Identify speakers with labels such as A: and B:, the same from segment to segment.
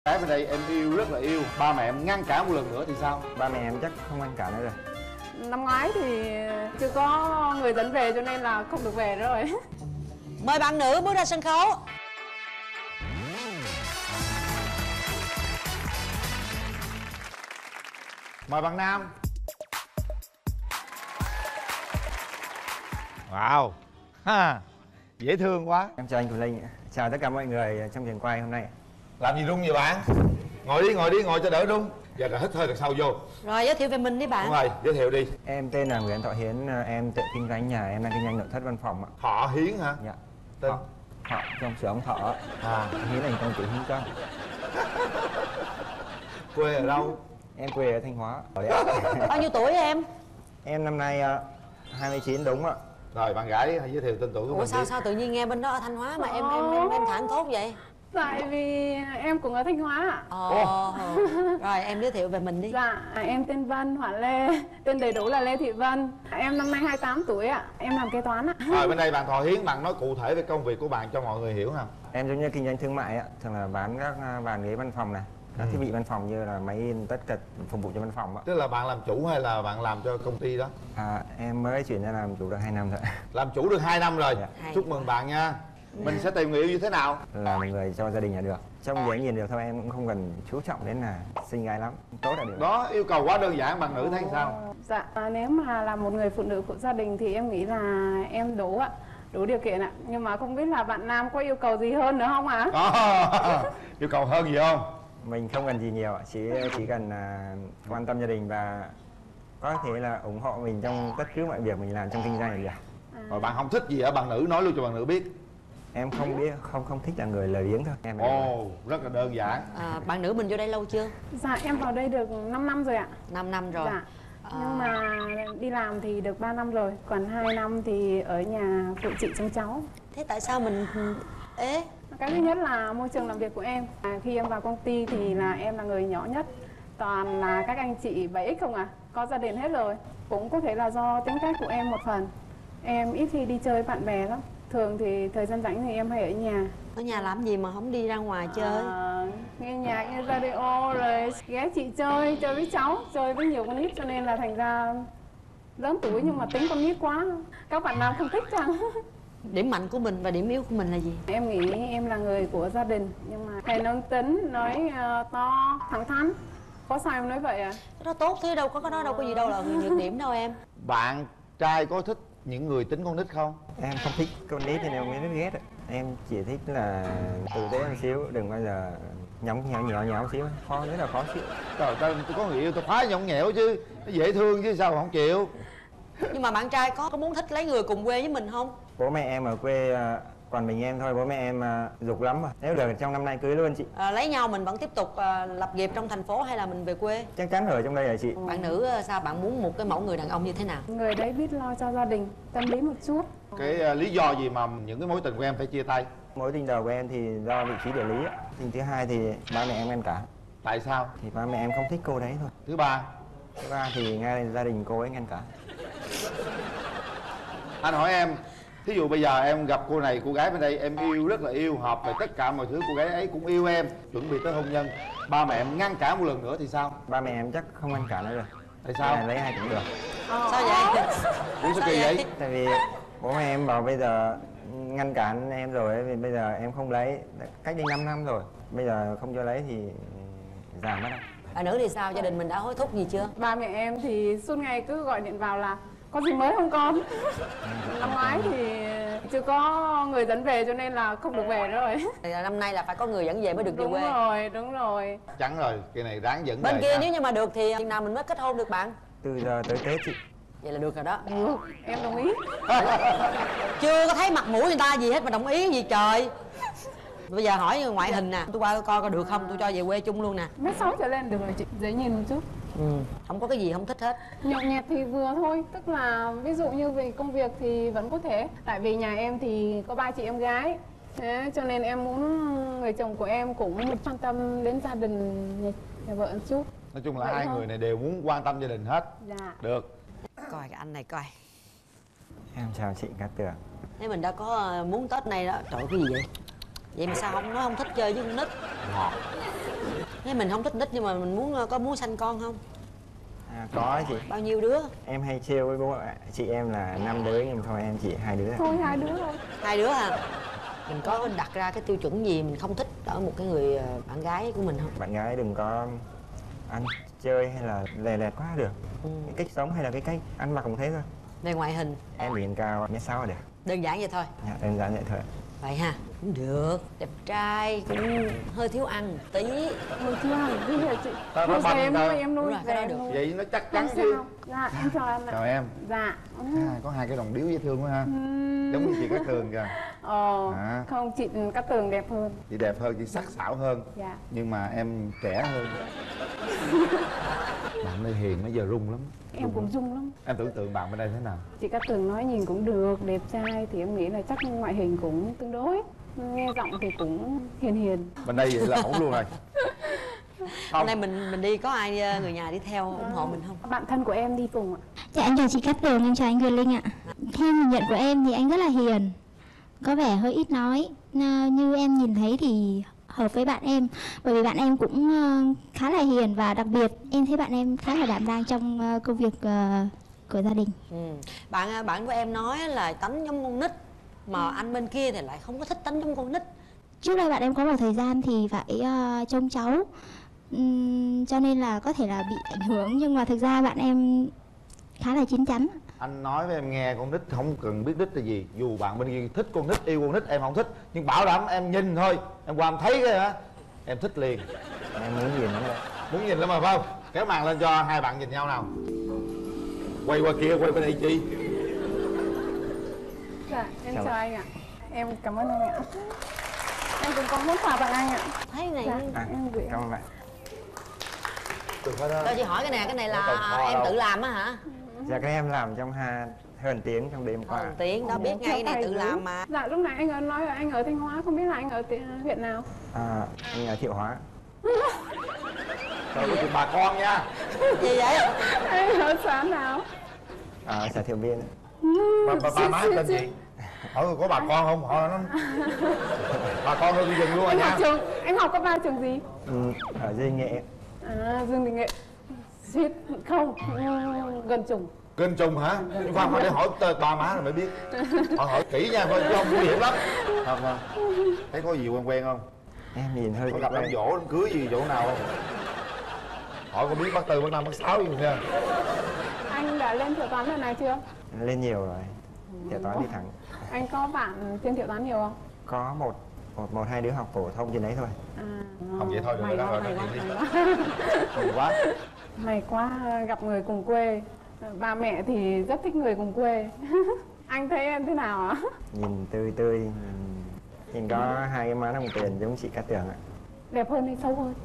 A: Gái bên đây em yêu rất là yêu, ba mẹ em ngăn cản một lần nữa thì sao?
B: Ba mẹ em chắc không ngăn cản nữa rồi.
C: Năm ngoái thì chưa có người dẫn về cho nên là không được về rồi.
D: Mời bạn nữ bước ra sân khấu.
A: Mời bạn nam. Wow, ha, dễ thương quá.
B: Em chào anh Quyền Linh, chào tất cả mọi người trong trường quay hôm nay.
A: Làm gì run vậy bạn? Ngồi đi, ngồi cho đỡ run. Giờ là hít hơi đằng sau vô.
D: Rồi giới thiệu về mình đi bạn.
A: Đúng rồi, giới thiệu đi.
B: Em tên là Nguyễn Thọ Hiến, em tự kinh doanh nhà, em đang kinh doanh nội thất văn phòng ạ.
A: Thọ Hiến hả?
B: Dạ.
A: Tên?
B: Thọ, trong sửa ông Thọ. Hiến là công tử Hiến Con.
A: Quê ở đâu?
B: Em quê ở Thanh Hóa. Ở đấy ạ.
D: Bao nhiêu tuổi em?
B: Em năm nay 29 đúng ạ.
A: Rồi bạn gái hãy giới thiệu tên tuổi của
D: Ủa
A: mình
D: sao
A: đi.
D: sao tự nhiên nghe bên đó ở Thanh Hóa mà em thẳng thốt vậy?
C: Tại vì em cũng ở Thanh Hóa ạ.
D: Rồi em giới thiệu về mình đi.
C: Dạ, em tên Vân, Hỏa Lê. Tên đầy đủ là Lê Thị Vân. Em năm nay 28 tuổi ạ. Em làm kế toán ạ.
A: Rồi bên đây bạn Thọ Hiến, bạn nói cụ thể về công việc của bạn cho mọi người hiểu nào.
B: Em giống như kinh doanh thương mại ạ, thường là bán các bàn ghế văn phòng này, các thiết bị văn phòng như là máy in, tất cả phục vụ cho văn phòng ạ.
A: Tức là bạn làm chủ hay là bạn làm cho công ty đó?
B: Em mới chuyển ra làm chủ được 2 năm rồi.
A: Làm chủ được 2 năm rồi.
B: Dạ.
A: Chúc mừng bạn nha. Mình sẽ tìm người yêu như thế nào?
B: Là một người cho gia đình là được. Trong giấy nhìn được thôi, em cũng không cần chú trọng đến là xinh gái lắm, tốt là được.
A: Đó, yêu cầu quá đơn giản, bạn nữ thấy sao?
C: Dạ, nếu mà là một người phụ nữ của gia đình thì em nghĩ là em đủ ạ. Đủ điều kiện ạ. Nhưng mà không biết là bạn nam có yêu cầu gì hơn nữa không ạ?
A: Yêu cầu hơn gì không?
B: Mình không cần gì nhiều ạ, chỉ cần quan tâm gia đình và có thể là ủng hộ mình trong tất cứ mọi việc mình làm trong kinh doanh là được.
A: Rồi bạn không thích gì ở bạn nữ, nói luôn cho bạn nữ biết.
B: Em không biết, không thích là người lười biếng thôi. Em
A: rất là đơn giản.
D: Bạn nữ mình vô đây lâu chưa?
C: Dạ, em vào đây được 5 năm rồi ạ.
D: 5 năm rồi.
C: Dạ. Nhưng mà đi làm thì được 3 năm rồi. Còn 2 năm thì ở nhà phụ chị trông cháu.
D: Thế tại sao mình ế?
C: Cái thứ nhất là môi trường làm việc của em. Khi em vào công ty thì là em là người nhỏ nhất. Toàn là các anh chị 7X không à. Có gia đình hết rồi. Cũng có thể là do tính cách của em một phần. Em ít khi đi chơi với bạn bè lắm. Thường thì thời gian rảnh thì em hay ở nhà.
D: Ở nhà làm gì mà không đi ra ngoài chơi?
C: Nghe nhạc, nghe radio rồi ghé chị chơi với cháu, chơi với nhiều con nít cho nên là thành ra lớn tuổi nhưng mà tính con nít quá. Các bạn nam không thích chăng?
D: Điểm mạnh của mình và điểm yếu của mình là gì?
C: Em nghĩ em là người của gia đình nhưng mà thầy nóng tính, nói to, thẳng thắn. Có sao em nói vậy à?
D: Cái đó tốt thế đâu có cái đó đâu có gì đâu là nhược điểm đâu em.
A: Bạn trai có thích những người tính con nít không?
B: Em không thích con nít nên em mới rất ghét. Em chỉ thích là tử tế một xíu, đừng bao giờ nhõng nhẽo xíu, rất là khó chịu.
A: Trời ơi, tôi có người yêu tôi khoái nhõng nhẽo chứ, nó dễ thương chứ sao không chịu.
D: Nhưng mà bạn trai có muốn thích lấy người cùng quê với mình không?
B: Bố mẹ em ở quê còn mình em thôi, bố mẹ em giục lắm rồi. Nếu được trong năm nay cưới luôn chị.
D: Lấy nhau mình vẫn tiếp tục lập nghiệp trong thành phố hay là mình về quê?
B: Chắc chắn ở trong đây là chị.
D: Bạn nữ sao bạn muốn một cái mẫu người đàn ông như thế nào?
C: Người đấy biết lo cho gia đình, tâm lý một chút.
A: Cái lý do gì mà những cái mối tình của em phải chia tay?
B: Mối tình đầu của em thì do vị trí địa lý. Tình thứ hai thì ba mẹ em ngăn cản.
A: Tại sao?
B: Thì ba mẹ em không thích cô đấy thôi.
A: Thứ ba?
B: Thứ ba thì ngay gia đình cô ấy ngăn cản.
A: Anh hỏi em, thí dụ bây giờ em gặp cô này, cô gái bên đây em yêu rất là yêu, hợp về tất cả mọi thứ, cô gái ấy cũng yêu em, chuẩn bị tới hôn nhân, ba mẹ em ngăn cản một lần nữa thì sao?
B: Ba mẹ em chắc không ngăn cản nữa rồi.
A: Tại sao?
B: Lấy ai cũng được.
D: Sao vậy?
A: Ủa sao kỳ vậy?
B: Tại vì bố mẹ em bảo bây giờ ngăn cản em rồi, vì bây giờ em không lấy, cách đây 5 năm rồi, bây giờ không cho lấy thì giảm mất.
D: Bạn nữ thì sao? Gia đình mình đã hối thúc gì chưa?
C: Ba mẹ em thì suốt ngày cứ gọi điện vào là có gì mới không con? Năm ngoái thì chưa có người dẫn về cho nên là không được về rồi.
D: Thì năm nay là phải có người dẫn về mới được về quê.
C: Đúng rồi.
A: Chắc rồi, cái này ráng dẫn
D: Bên
A: về
D: kia
A: nha.
D: nếu như mà được thì chừng nào mình mới kết hôn được bạn?
B: Từ giờ tới Tết chị.
D: Vậy là được rồi đó.
C: Em đồng ý.
D: Chưa có thấy mặt mũi người ta gì hết mà đồng ý gì trời. Bây giờ hỏi ngoại hình nè, tôi qua tôi coi được không, tôi cho về quê chung luôn nè.
C: 1m6 trở lên được rồi chị, dễ nhìn một chút.
D: Không có cái gì không thích hết.
C: Nhậu nhẹt thì vừa thôi, tức là ví dụ như về công việc thì vẫn có thể. Tại vì nhà em thì có 3 chị em gái. Thế cho nên em muốn người chồng của em cũng quan tâm đến gia đình nhà vợ một chút.
A: Nói chung là
C: Vậy
A: hai
C: thôi.
A: người này đều muốn quan tâm gia đình hết.
C: Dạ.
A: Được.
D: Coi cái anh này coi.
B: Em chào chị Cát Tường.
D: Thế mình đã có muốn Tết này đó. Trời ơi, cái gì vậy? Vậy mà sao không nói không thích chơi với con nít?
A: Ngọt.
D: Thế mình không thích nít nhưng mà mình muốn sanh con không?
B: Có chị.
D: Bao nhiêu đứa?
B: Em hay trêu với bố chị em là 5 đứa nhưng thôi em chỉ 2 đứa.
C: Thôi 2 đứa thôi.
D: 2 đứa hả? Mình có đặt ra cái tiêu chuẩn gì mình không thích ở một cái người bạn gái của mình không?
B: Bạn gái đừng có ăn chơi hay là lè lẹt quá được. Cái cách sống hay là cái cách ăn mặc cũng thế thôi.
D: Về ngoại hình
B: Em biển cao 1m6 là được.
D: đơn giản vậy thôi.
B: Dạ, đơn giản vậy thôi.
D: Vậy ha, cũng được. Đẹp trai, cũng hơi thiếu ăn một tí.
C: Được chưa? Bây giờ chị
A: Tao
C: thôi
A: nói
C: về em
A: băm
C: nuôi,
A: tao.
C: em nuôi.
D: Đúng rồi,
C: Về
D: cái đó
C: em
D: được.
C: nuôi.
A: Vậy nó chắc chắn
C: Không
A: chứ.
C: sao. Dạ, em chào anh ạ.
A: Chào em.
C: Dạ.
A: Có 2 cái đồng điếu dễ thương quá ha. Giống như chị Cát Tường kìa. À.
C: Không, chị Cát Tường đẹp hơn.
A: Chị đẹp hơn, chị sắc sảo hơn.
C: Dạ.
A: Nhưng mà em trẻ hơn. Bạn đây hiền nãy giờ rung lắm.
C: Em cũng rung lắm.
A: Em tưởng tượng bạn bên đây thế nào?
C: Chị Cát Tường nói nhìn cũng được, đẹp trai thì em nghĩ là chắc ngoại hình cũng tương đối. Nghe giọng thì cũng hiền hiền.
A: Bên đây vậy là ổn luôn rồi.
D: Hôm nay mình đi có ai người nhà đi theo ủng hộ mình không?
C: Bạn thân của em đi cùng ạ.
E: Dạ em chào chị Cát Tường, em chào anh Quyền Linh ạ. Theo nhìn nhận của em thì anh rất là hiền, có vẻ hơi ít nói. Như em nhìn thấy thì hợp với bạn em, bởi vì bạn em cũng khá là hiền và đặc biệt em thấy bạn em khá là đảm đang trong công việc của gia đình.
D: Bạn của em nói là tánh giống con nít, mà anh bên kia thì lại không có thích tánh giống con nít.
E: Trước đây bạn em có một thời gian thì phải trông cháu, cho nên là có thể là bị ảnh hưởng, nhưng mà thực ra bạn em khá là chín chắn.
A: Anh nói với em nghe, con nít không cần biết nít là gì. Dù bạn bên kia thích con nít, yêu con nít, em không thích, nhưng bảo đảm em nhìn thôi, em qua em thấy cái hả, em thích liền.
B: Em muốn nhìn lắm đấy.
A: Muốn nhìn lắm mà phải không? Kéo màn lên cho hai bạn nhìn nhau nào. Quay qua kia, quay bên đây chi.
C: Dạ, em chào anh ạ. Em cảm ơn anh ạ. Em cũng có món quà tặng anh ạ.
D: Thấy này.
C: Dạ, em gửi
B: Cảm ơn bạn.
A: Đừng có đó.
D: Cho chị hỏi cái này
A: Không cần
D: là
A: kho
D: em
A: đâu.
D: tự làm á hả?
B: Dạ các em làm trong hơn tiếng trong đêm qua.
D: Hơn tiếng đó, biết ngay cái này tự làm mà.
C: Dạ, lúc nãy anh nói là anh ở Thanh Hóa, không biết là anh ở huyện nào.
B: Anh ở Thiệu Hóa.
A: Thôi có chuyện bà con nha.
D: Gì vậy?
C: Anh ở xã nào?
B: Ở xã Thiệu Biên.
A: Ba má tên gì? Hỏi có bà con không? Hỏi nó. Bà con thôi đi dừng luôn rồi
C: Anh
A: nha.
C: học anh học cấp 3 trường gì?
B: Ở Duy Nghệ.
C: À, Dương Đình Nghệ. Suýt không, gần trùng.
A: Kênh trùng hả? Nhưng Khoan phải để hỏi ba má rồi mới biết. Hỏi kỹ nha, coi chứ không nguy hiểm lắm. Không. Thấy có gì quen không?
B: Em nhìn hơi
A: Có gặp đám dỗ, đám cưới gì chỗ nào không? Hỏi có biết bác Tư, bác Năm, bác Sáu gì không nha?
C: Anh đã lên Thiệu Toán lần này chưa?
B: lên nhiều rồi. Thiệu Toán đi thẳng.
C: Anh có bạn trên Thiệu Toán nhiều không?
B: Có một hai đứa học phổ thông trên đấy thôi.
A: Không vậy thôi, được rồi đó, rồi nói chuyện đi.
C: May
A: Mừng quá.
C: May quá gặp người cùng quê. Ba mẹ thì rất thích người cùng quê. Anh thấy em thế nào ạ?
B: Nhìn tươi, nhìn có hai cái má đồng tiền giống chị Cát Tường ạ.
C: Đẹp hơn hay xấu hơn?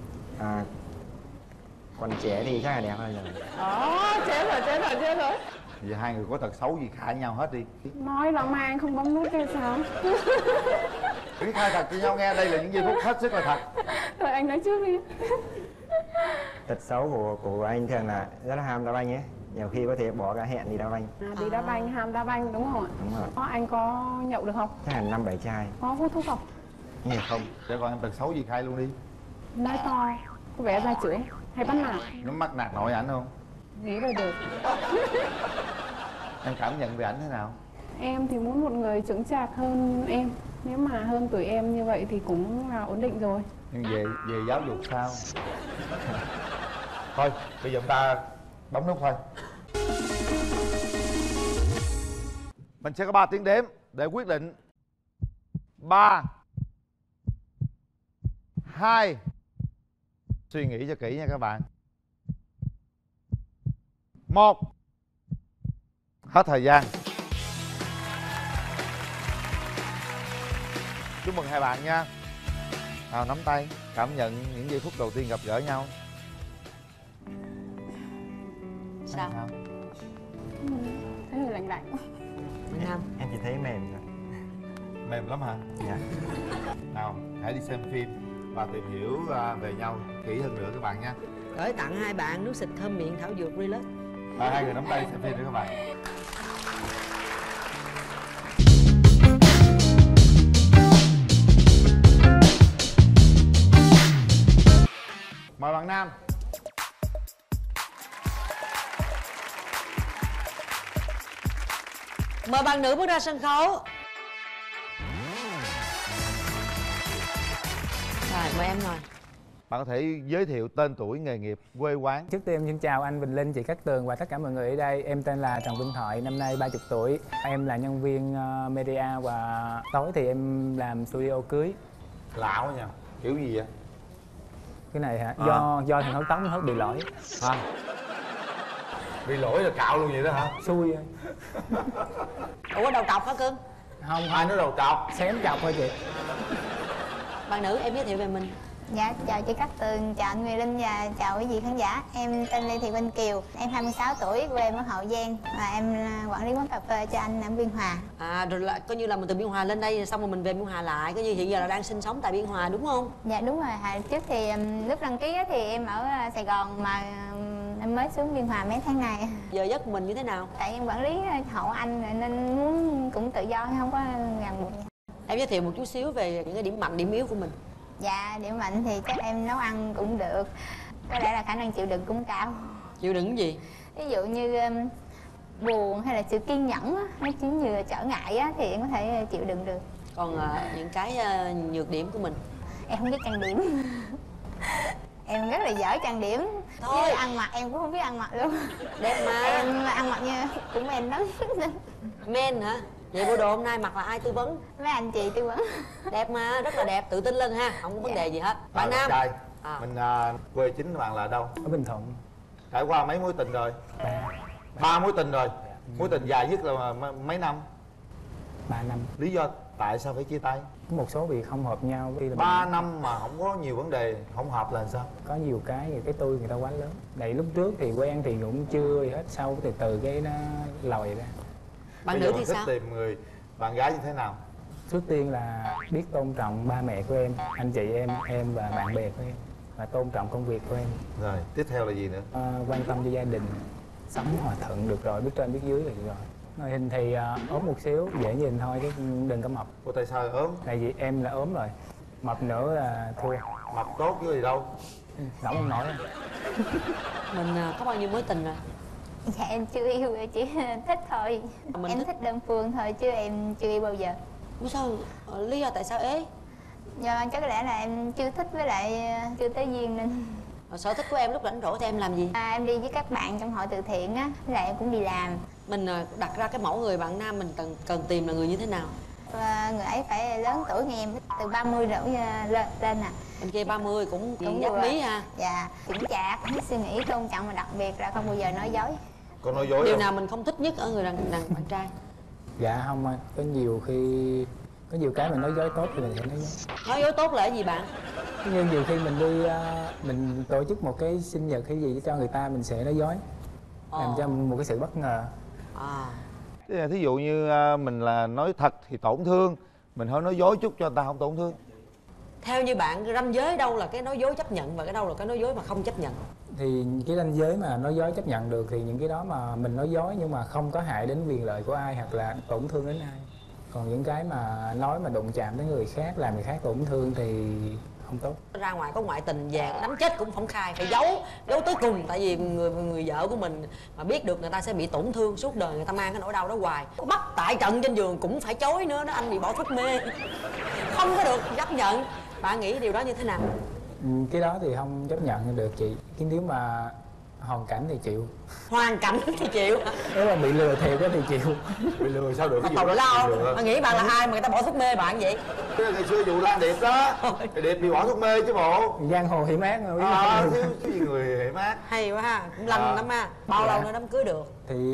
B: Còn trẻ thì chắc là đẹp hơn rồi.
C: Chết rồi.
A: Giờ hai người có tật xấu gì khai nhau hết đi.
C: Nói là mai anh không bấm nút hay sao?
A: Cứ khai thật cho nhau nghe, đây là những giây phút hết sức là thật.
C: Thôi anh nói trước đi.
B: Tật xấu của anh thường là rất là ham đá banh ấy. Nhiều khi có thể bỏ cả hẹn đi đá banh.
C: Đi đá banh, ham đá banh đúng không ạ?
B: Đúng rồi.
C: Anh có nhậu được không?
B: Chắc là 5-7 chai.
C: Có hút thuốc không?
B: Nhiều không.
A: Để còn em tật xấu gì khai luôn đi.
C: Nói to, có vẻ ra chửi hay bắt nạt?
A: Nó mắc nạt nội ảnh không?
C: Nghĩ là được.
A: Em cảm nhận về ảnh thế nào?
C: Em thì muốn một người chững chạc hơn em. Nếu mà hơn tuổi em như vậy thì cũng là ổn định rồi.
A: Nhưng về giáo dục sao? Thôi, bây giờ chúng ta bấm nút thôi. Mình sẽ có 3 tiếng đếm để quyết định. 3 2. Suy nghĩ cho kỹ nha các bạn. 1. Hết thời gian. Chúc mừng hai bạn nha. Nào nắm tay, cảm nhận những giây phút đầu tiên gặp gỡ nhau.
D: Sao?
C: Thấy hơi lạnh lạnh.
D: Nam.
B: Em chỉ thấy mềm rồi.
A: Mềm lắm hả?
B: Dạ.
A: Nào, hãy đi xem phim và tìm hiểu về nhau kỹ hơn nữa các bạn nha.
D: Gửi tặng hai bạn nước xịt thơm miệng thảo dược Relax.
A: Hai người nắm tay xem phim nữa các bạn. Mời bạn nam.
D: Mời bạn nữ bước ra sân khấu. Rồi, mời em ngồi.
A: Bạn có thể giới thiệu tên tuổi, nghề nghiệp, quê quán.
F: Trước tiên em xin chào anh Bình Linh, chị Cát Tường và tất cả mọi người ở đây. Em tên là Trần Vinh Thoại, năm nay 30 tuổi. Em là nhân viên media và tối thì em làm studio cưới.
A: Lạ quá nha. Kiểu gì vậy?
F: Cái này hả? Do thằng hớt tóc nó bị lỗi.
A: Hả? Bị lỗi là cạo luôn vậy đó hả?
F: Xui.
D: Ủa đầu trọc hả cưng?
F: Không,
A: Ai nói đầu trọc?
F: xém chọc thôi chị.
D: Bạn nữ em giới thiệu về mình.
G: Dạ, chào chị Cát Tường, chào anh Nguyễn Linh và chào quý vị khán giả. Em tên Lê Thị Vinh Kiều, em 26 tuổi, quê em ở Hậu Giang và em quản lý quán cà phê cho anh ở Biên Hòa.
D: À rồi là coi như là mình từ Biên Hòa lên đây xong rồi mình về Biên Hòa lại, coi như hiện giờ là đang sinh sống tại Biên Hòa đúng không?
G: Dạ đúng rồi, hồi trước thì lúc đăng ký thì em ở Sài Gòn mà em mới xuống Biên Hòa mấy tháng này.
D: Giờ giấc của mình như thế nào?
G: Tại em quản lý hậu anh rồi nên muốn cũng tự do, không có ràng buộc.
D: Em giới thiệu một chút xíu về những cái điểm mạnh, điểm yếu của mình.
G: Dạ, điểm mạnh thì chắc em nấu ăn cũng được, có lẽ là khả năng chịu đựng cũng cao.
D: Chịu đựng gì?
G: Ví dụ như buồn hay là sự kiên nhẫn á, nó chỉ như trở ngại á, thì em có thể chịu đựng được.
D: Còn những cái nhược điểm của mình?
G: Em không biết trang điểm. Em rất là dở trang điểm.
D: Thôi.
G: Với ăn mặc em cũng không biết ăn mặc luôn.
D: Đẹp mà.
G: Em ăn mặc như cũng men lắm.
D: Men hả? Vậy bộ đồ hôm nay mặc là ai tư vấn?
G: Mấy anh chị tư vấn.
D: Đẹp mà, rất là đẹp, tự tin lên ha, không có vấn đề gì hết. Bạn nam.
A: Trai.
D: À.
A: Mình quê chính của bạn là đâu?
F: Ở Bình Thuận.
A: Trải qua mấy mối tình rồi? 3 mối tình rồi. Mối tình dài nhất là mấy năm?
F: 3 năm.
A: Lý do tại sao phải chia tay?
F: Có một số việc không hợp nhau.
A: 3 năm mà không có nhiều vấn đề không hợp là sao?
F: Có nhiều cái tôi người ta quá lớn. Tại lúc trước thì quen thì cũng chưa gì hết, sau từ cái nó lòi ra.
D: Bạn
A: Bây
D: nữ
A: giờ
D: thì
A: mình thích
D: sao?
A: tìm người bạn gái như thế nào?
F: Trước tiên là biết tôn trọng ba mẹ của em, anh chị em và bạn bè của em, và tôn trọng công việc của em.
A: Rồi, tiếp theo là gì nữa?
F: Quan tâm cho gia đình, sống hòa thuận được rồi, biết trên biết dưới là được rồi. Ngoại hình thì ốm một xíu, dễ nhìn thôi chứ đừng có mập.
A: Ủa tại sao ốm?
F: Tại vì em là ốm rồi, mập nữa là thua.
A: Mập tốt chứ gì đâu.
F: Nổi không nổi.
D: Mình có bao nhiêu mối tình rồi?
G: Dạ em chưa yêu, chỉ thích thôi.
D: Mình
G: em
D: thích-
G: thích đơn phương thôi chứ em chưa yêu bao giờ.
D: Ủa sao? Lý do tại sao ế?
G: Do chắc có lẽ là em chưa thích với lại chưa tới duyên nên.
D: Sở thích của em lúc rảnh rỗi thì em làm gì?
G: Em đi với các bạn trong hội từ thiện á, với lại em cũng đi làm.
D: Mình đặt ra cái mẫu người bạn nam mình cần tìm là người như thế nào?
G: Và người ấy phải lớn tuổi như em, từ 30 đổ lên nè.
D: Bên kia 30 cũng
G: Đúng
D: giáp
G: rồi.
D: lý ha.
G: Dạ, chững chạc, biết suy nghĩ, tôn trọng và đặc biệt là không bao giờ nói dối.
A: Con nói dối
D: Điều
A: không?
D: nào mình không thích nhất ở người đàn bạn trai?
F: Dạ không anh, có nhiều cái mình nói dối tốt thì mình sẽ nói dối.
D: Nói dối tốt là cái gì bạn?
F: Nhưng nhiều khi mình đi mình tổ chức một cái sinh nhật hay gì cho người ta mình sẽ nói dối, làm cho một cái sự bất ngờ.
D: À.
A: Thí dụ như mình là nói thật thì tổn thương, mình thôi nói dối chút cho người ta không tổn thương.
D: Theo như bạn, ranh giới đâu là cái nói dối chấp nhận và cái đâu là cái nói dối mà không chấp nhận?
F: Thì cái ranh giới mà nói dối chấp nhận được thì những cái đó mà mình nói dối nhưng mà không có hại đến quyền lợi của ai hoặc là tổn thương đến ai. Còn những cái mà nói mà đụng chạm đến người khác, làm người khác tổn thương thì không tốt.
D: Ra ngoài có ngoại tình về đánh chết cũng không khai, phải giấu tới cùng. Tại vì người vợ của mình mà biết được người ta sẽ bị tổn thương suốt đời, người ta mang cái nỗi đau đó hoài. Bắt tại trận trên giường cũng phải chối nữa đó, anh bị bỏ thuốc mê. Không có được chấp nhận. Bạn nghĩ điều đó như thế nào?
F: Cái đó thì không chấp nhận được chị. Cái nếu mà hoàn cảnh thì chịu.
D: Hoàn cảnh thì chịu.
F: Nếu mà bị lừa thiệt á thì chịu.
A: Bị lừa sao được?
D: Mà
A: Cái
D: tào
A: vụ đó
D: lao.
A: bị lừa.
D: Bạn nghĩ bạn là ai mà người ta bỏ thuốc mê bạn vậy?
A: Cái ngày xưa vụ Lan Điệp đó, thì Điệp bị bỏ thuốc mê chứ bộ.
F: Giang hồ hiểm ác mà biết không?
A: Cái gì người hiểm ác.
D: Hay quá ha, cũng lanh lắm ha. Bao lâu nữa đám cưới được?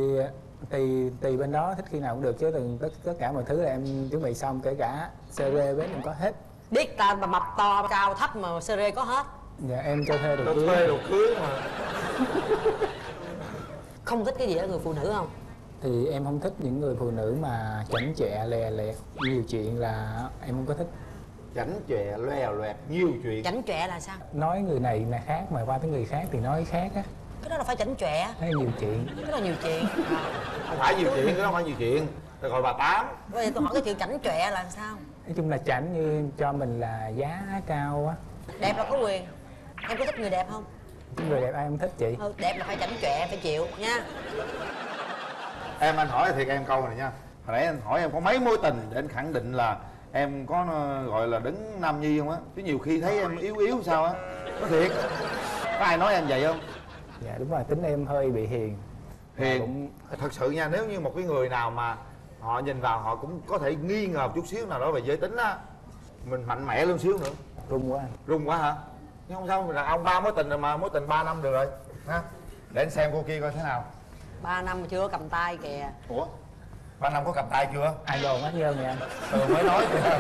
F: Thì tùy bên đó thích khi nào cũng được chứ tất cả mọi thứ là em chuẩn bị xong, kể cả CD bếp em có hết.
D: Biết ta mà mập to cao thấp mà series có hết.
F: Dạ em cho thuê
A: Cho
F: được
A: thuê đồ cưới mà.
D: Không thích cái gì ở người phụ nữ không?
F: thì em không thích những người phụ nữ mà chảnh chọe lè lẹt nhiều chuyện, là em không có thích.
A: Chảnh chọe loè loẹt nhiều chuyện.
D: Chảnh chọe là sao?
F: Nói người này là khác mà qua tới người khác thì nói khác á,
D: Cái đó là phải chảnh chọe.
F: nói nhiều chuyện.
D: Cái đó là nhiều chuyện.
A: Không phải nhiều chuyện, cái đó không phải nhiều chuyện. Rồi gọi bà Tám.
D: Bây giờ tôi hỏi cái chuyện chảnh chọe là sao?
F: Nói chung là chảnh như cho mình là giá cao á.
D: Đẹp là có quyền. Em có thích người đẹp không?
F: Người đẹp ai không thích chị.
D: Đẹp là phải chảnh chọe, phải chịu nha.
A: Em, anh hỏi thiệt em câu này nha. Hồi nãy anh hỏi em có mấy mối tình để anh khẳng định là em có gọi là đứng nam nhi không á? Chứ nhiều khi thấy em yếu yếu sao á. Có thiệt. Có ai nói em vậy không?
F: Dạ đúng rồi, tính em hơi bị hiền.
A: Hiền. Thật sự nha, nếu như một cái người nào mà họ nhìn vào họ cũng có thể nghi ngờ một chút xíu nào đó về giới tính á, mình mạnh mẽ luôn xíu nữa.
F: Rung quá anh.
A: Rung quá hả? Nhưng không sao, đàn ông 3 mối tình rồi mà, mối tình 3 năm được rồi ha. Để anh xem cô kia coi thế nào.
D: 3 năm mà chưa có cầm tay kìa.
A: Ủa? 3 năm có cầm tay chưa?
F: Ai đồn ác nhân vậy anh?
A: Mới nói kìa.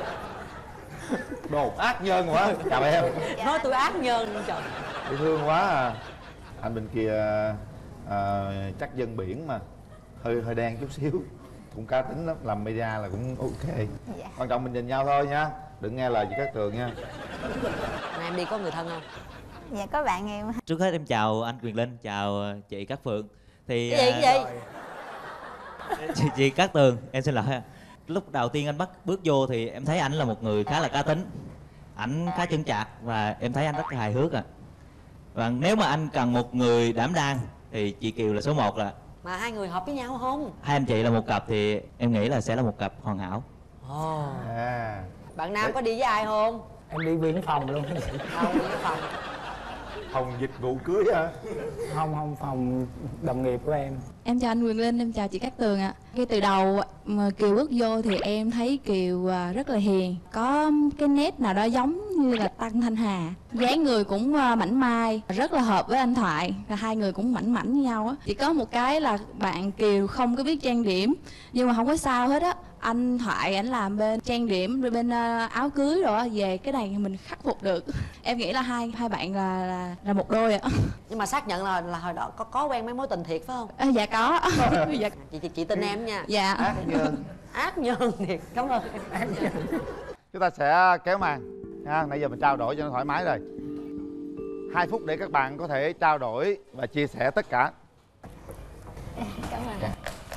A: Đồ ác nhân quá. Chào em.
D: Nói tôi ác nhân trời.
A: Dễ thương quá à. Anh bên kia chắc dân biển mà hơi đen chút xíu, cũng cá tính lắm, làm media là cũng ok.
G: Dạ.
A: Quan trọng mình nhìn nhau thôi nha, đừng nghe lời chị Cát Tường nha.
D: Nay em đi có người thân không?
G: Dạ có bạn em.
H: Trước hết em chào anh Quyền Linh, chào chị Cát Phượng. Thì
D: Cái gì?
H: chị Cát Tường, em xin lỗi. Lúc đầu tiên anh bước vô thì em thấy ảnh là một người khá là cá tính. Ảnh khá chững chạc và em thấy anh rất là hài hước à. Và nếu mà anh cần một người đảm đang thì chị Kiều là số 1 rồi.
D: Mà hai người hợp với nhau không?
H: Hai anh chị là một cặp thì em nghĩ là sẽ là một cặp hoàn hảo.
D: Ồ.
A: À.
D: Bạn nam có đi với ai không?
F: Em đi viên phòng luôn.
D: Không, đi với phòng.
A: Phòng dịch vụ cưới hả?
F: Không, phòng đồng nghiệp của em.
I: Em chào anh Quyền Linh, em chào chị Cát Tường ạ. Ngay từ đầu mà Kiều bước vô thì em thấy Kiều rất là hiền, có cái nét nào đó giống như là Tăng Thanh Hà, dáng người cũng mảnh mai, rất là hợp với anh Thoại, và hai người cũng mảnh mảnh với nhau á. Chỉ có một cái là bạn Kiều không có biết trang điểm, nhưng mà không có sao hết á. Anh Thoại ảnh làm bên trang điểm rồi bên áo cưới rồi á, về cái này mình khắc phục được. Em nghĩ là hai bạn là một đôi ạ.
D: Nhưng mà xác nhận là hồi đó có quen mấy mối tình thiệt phải không?
I: Dạ có. Dạ.
D: Chị tin em nha.
I: Dạ.
A: Ác nhân.
D: Ác nhân thiệt, cảm ơn em.
A: Chúng ta sẽ kéo màn nha. Nãy giờ mình trao đổi cho nó thoải mái rồi. 2 phút để các bạn có thể trao đổi và chia sẻ tất cả.
G: Cảm ơn.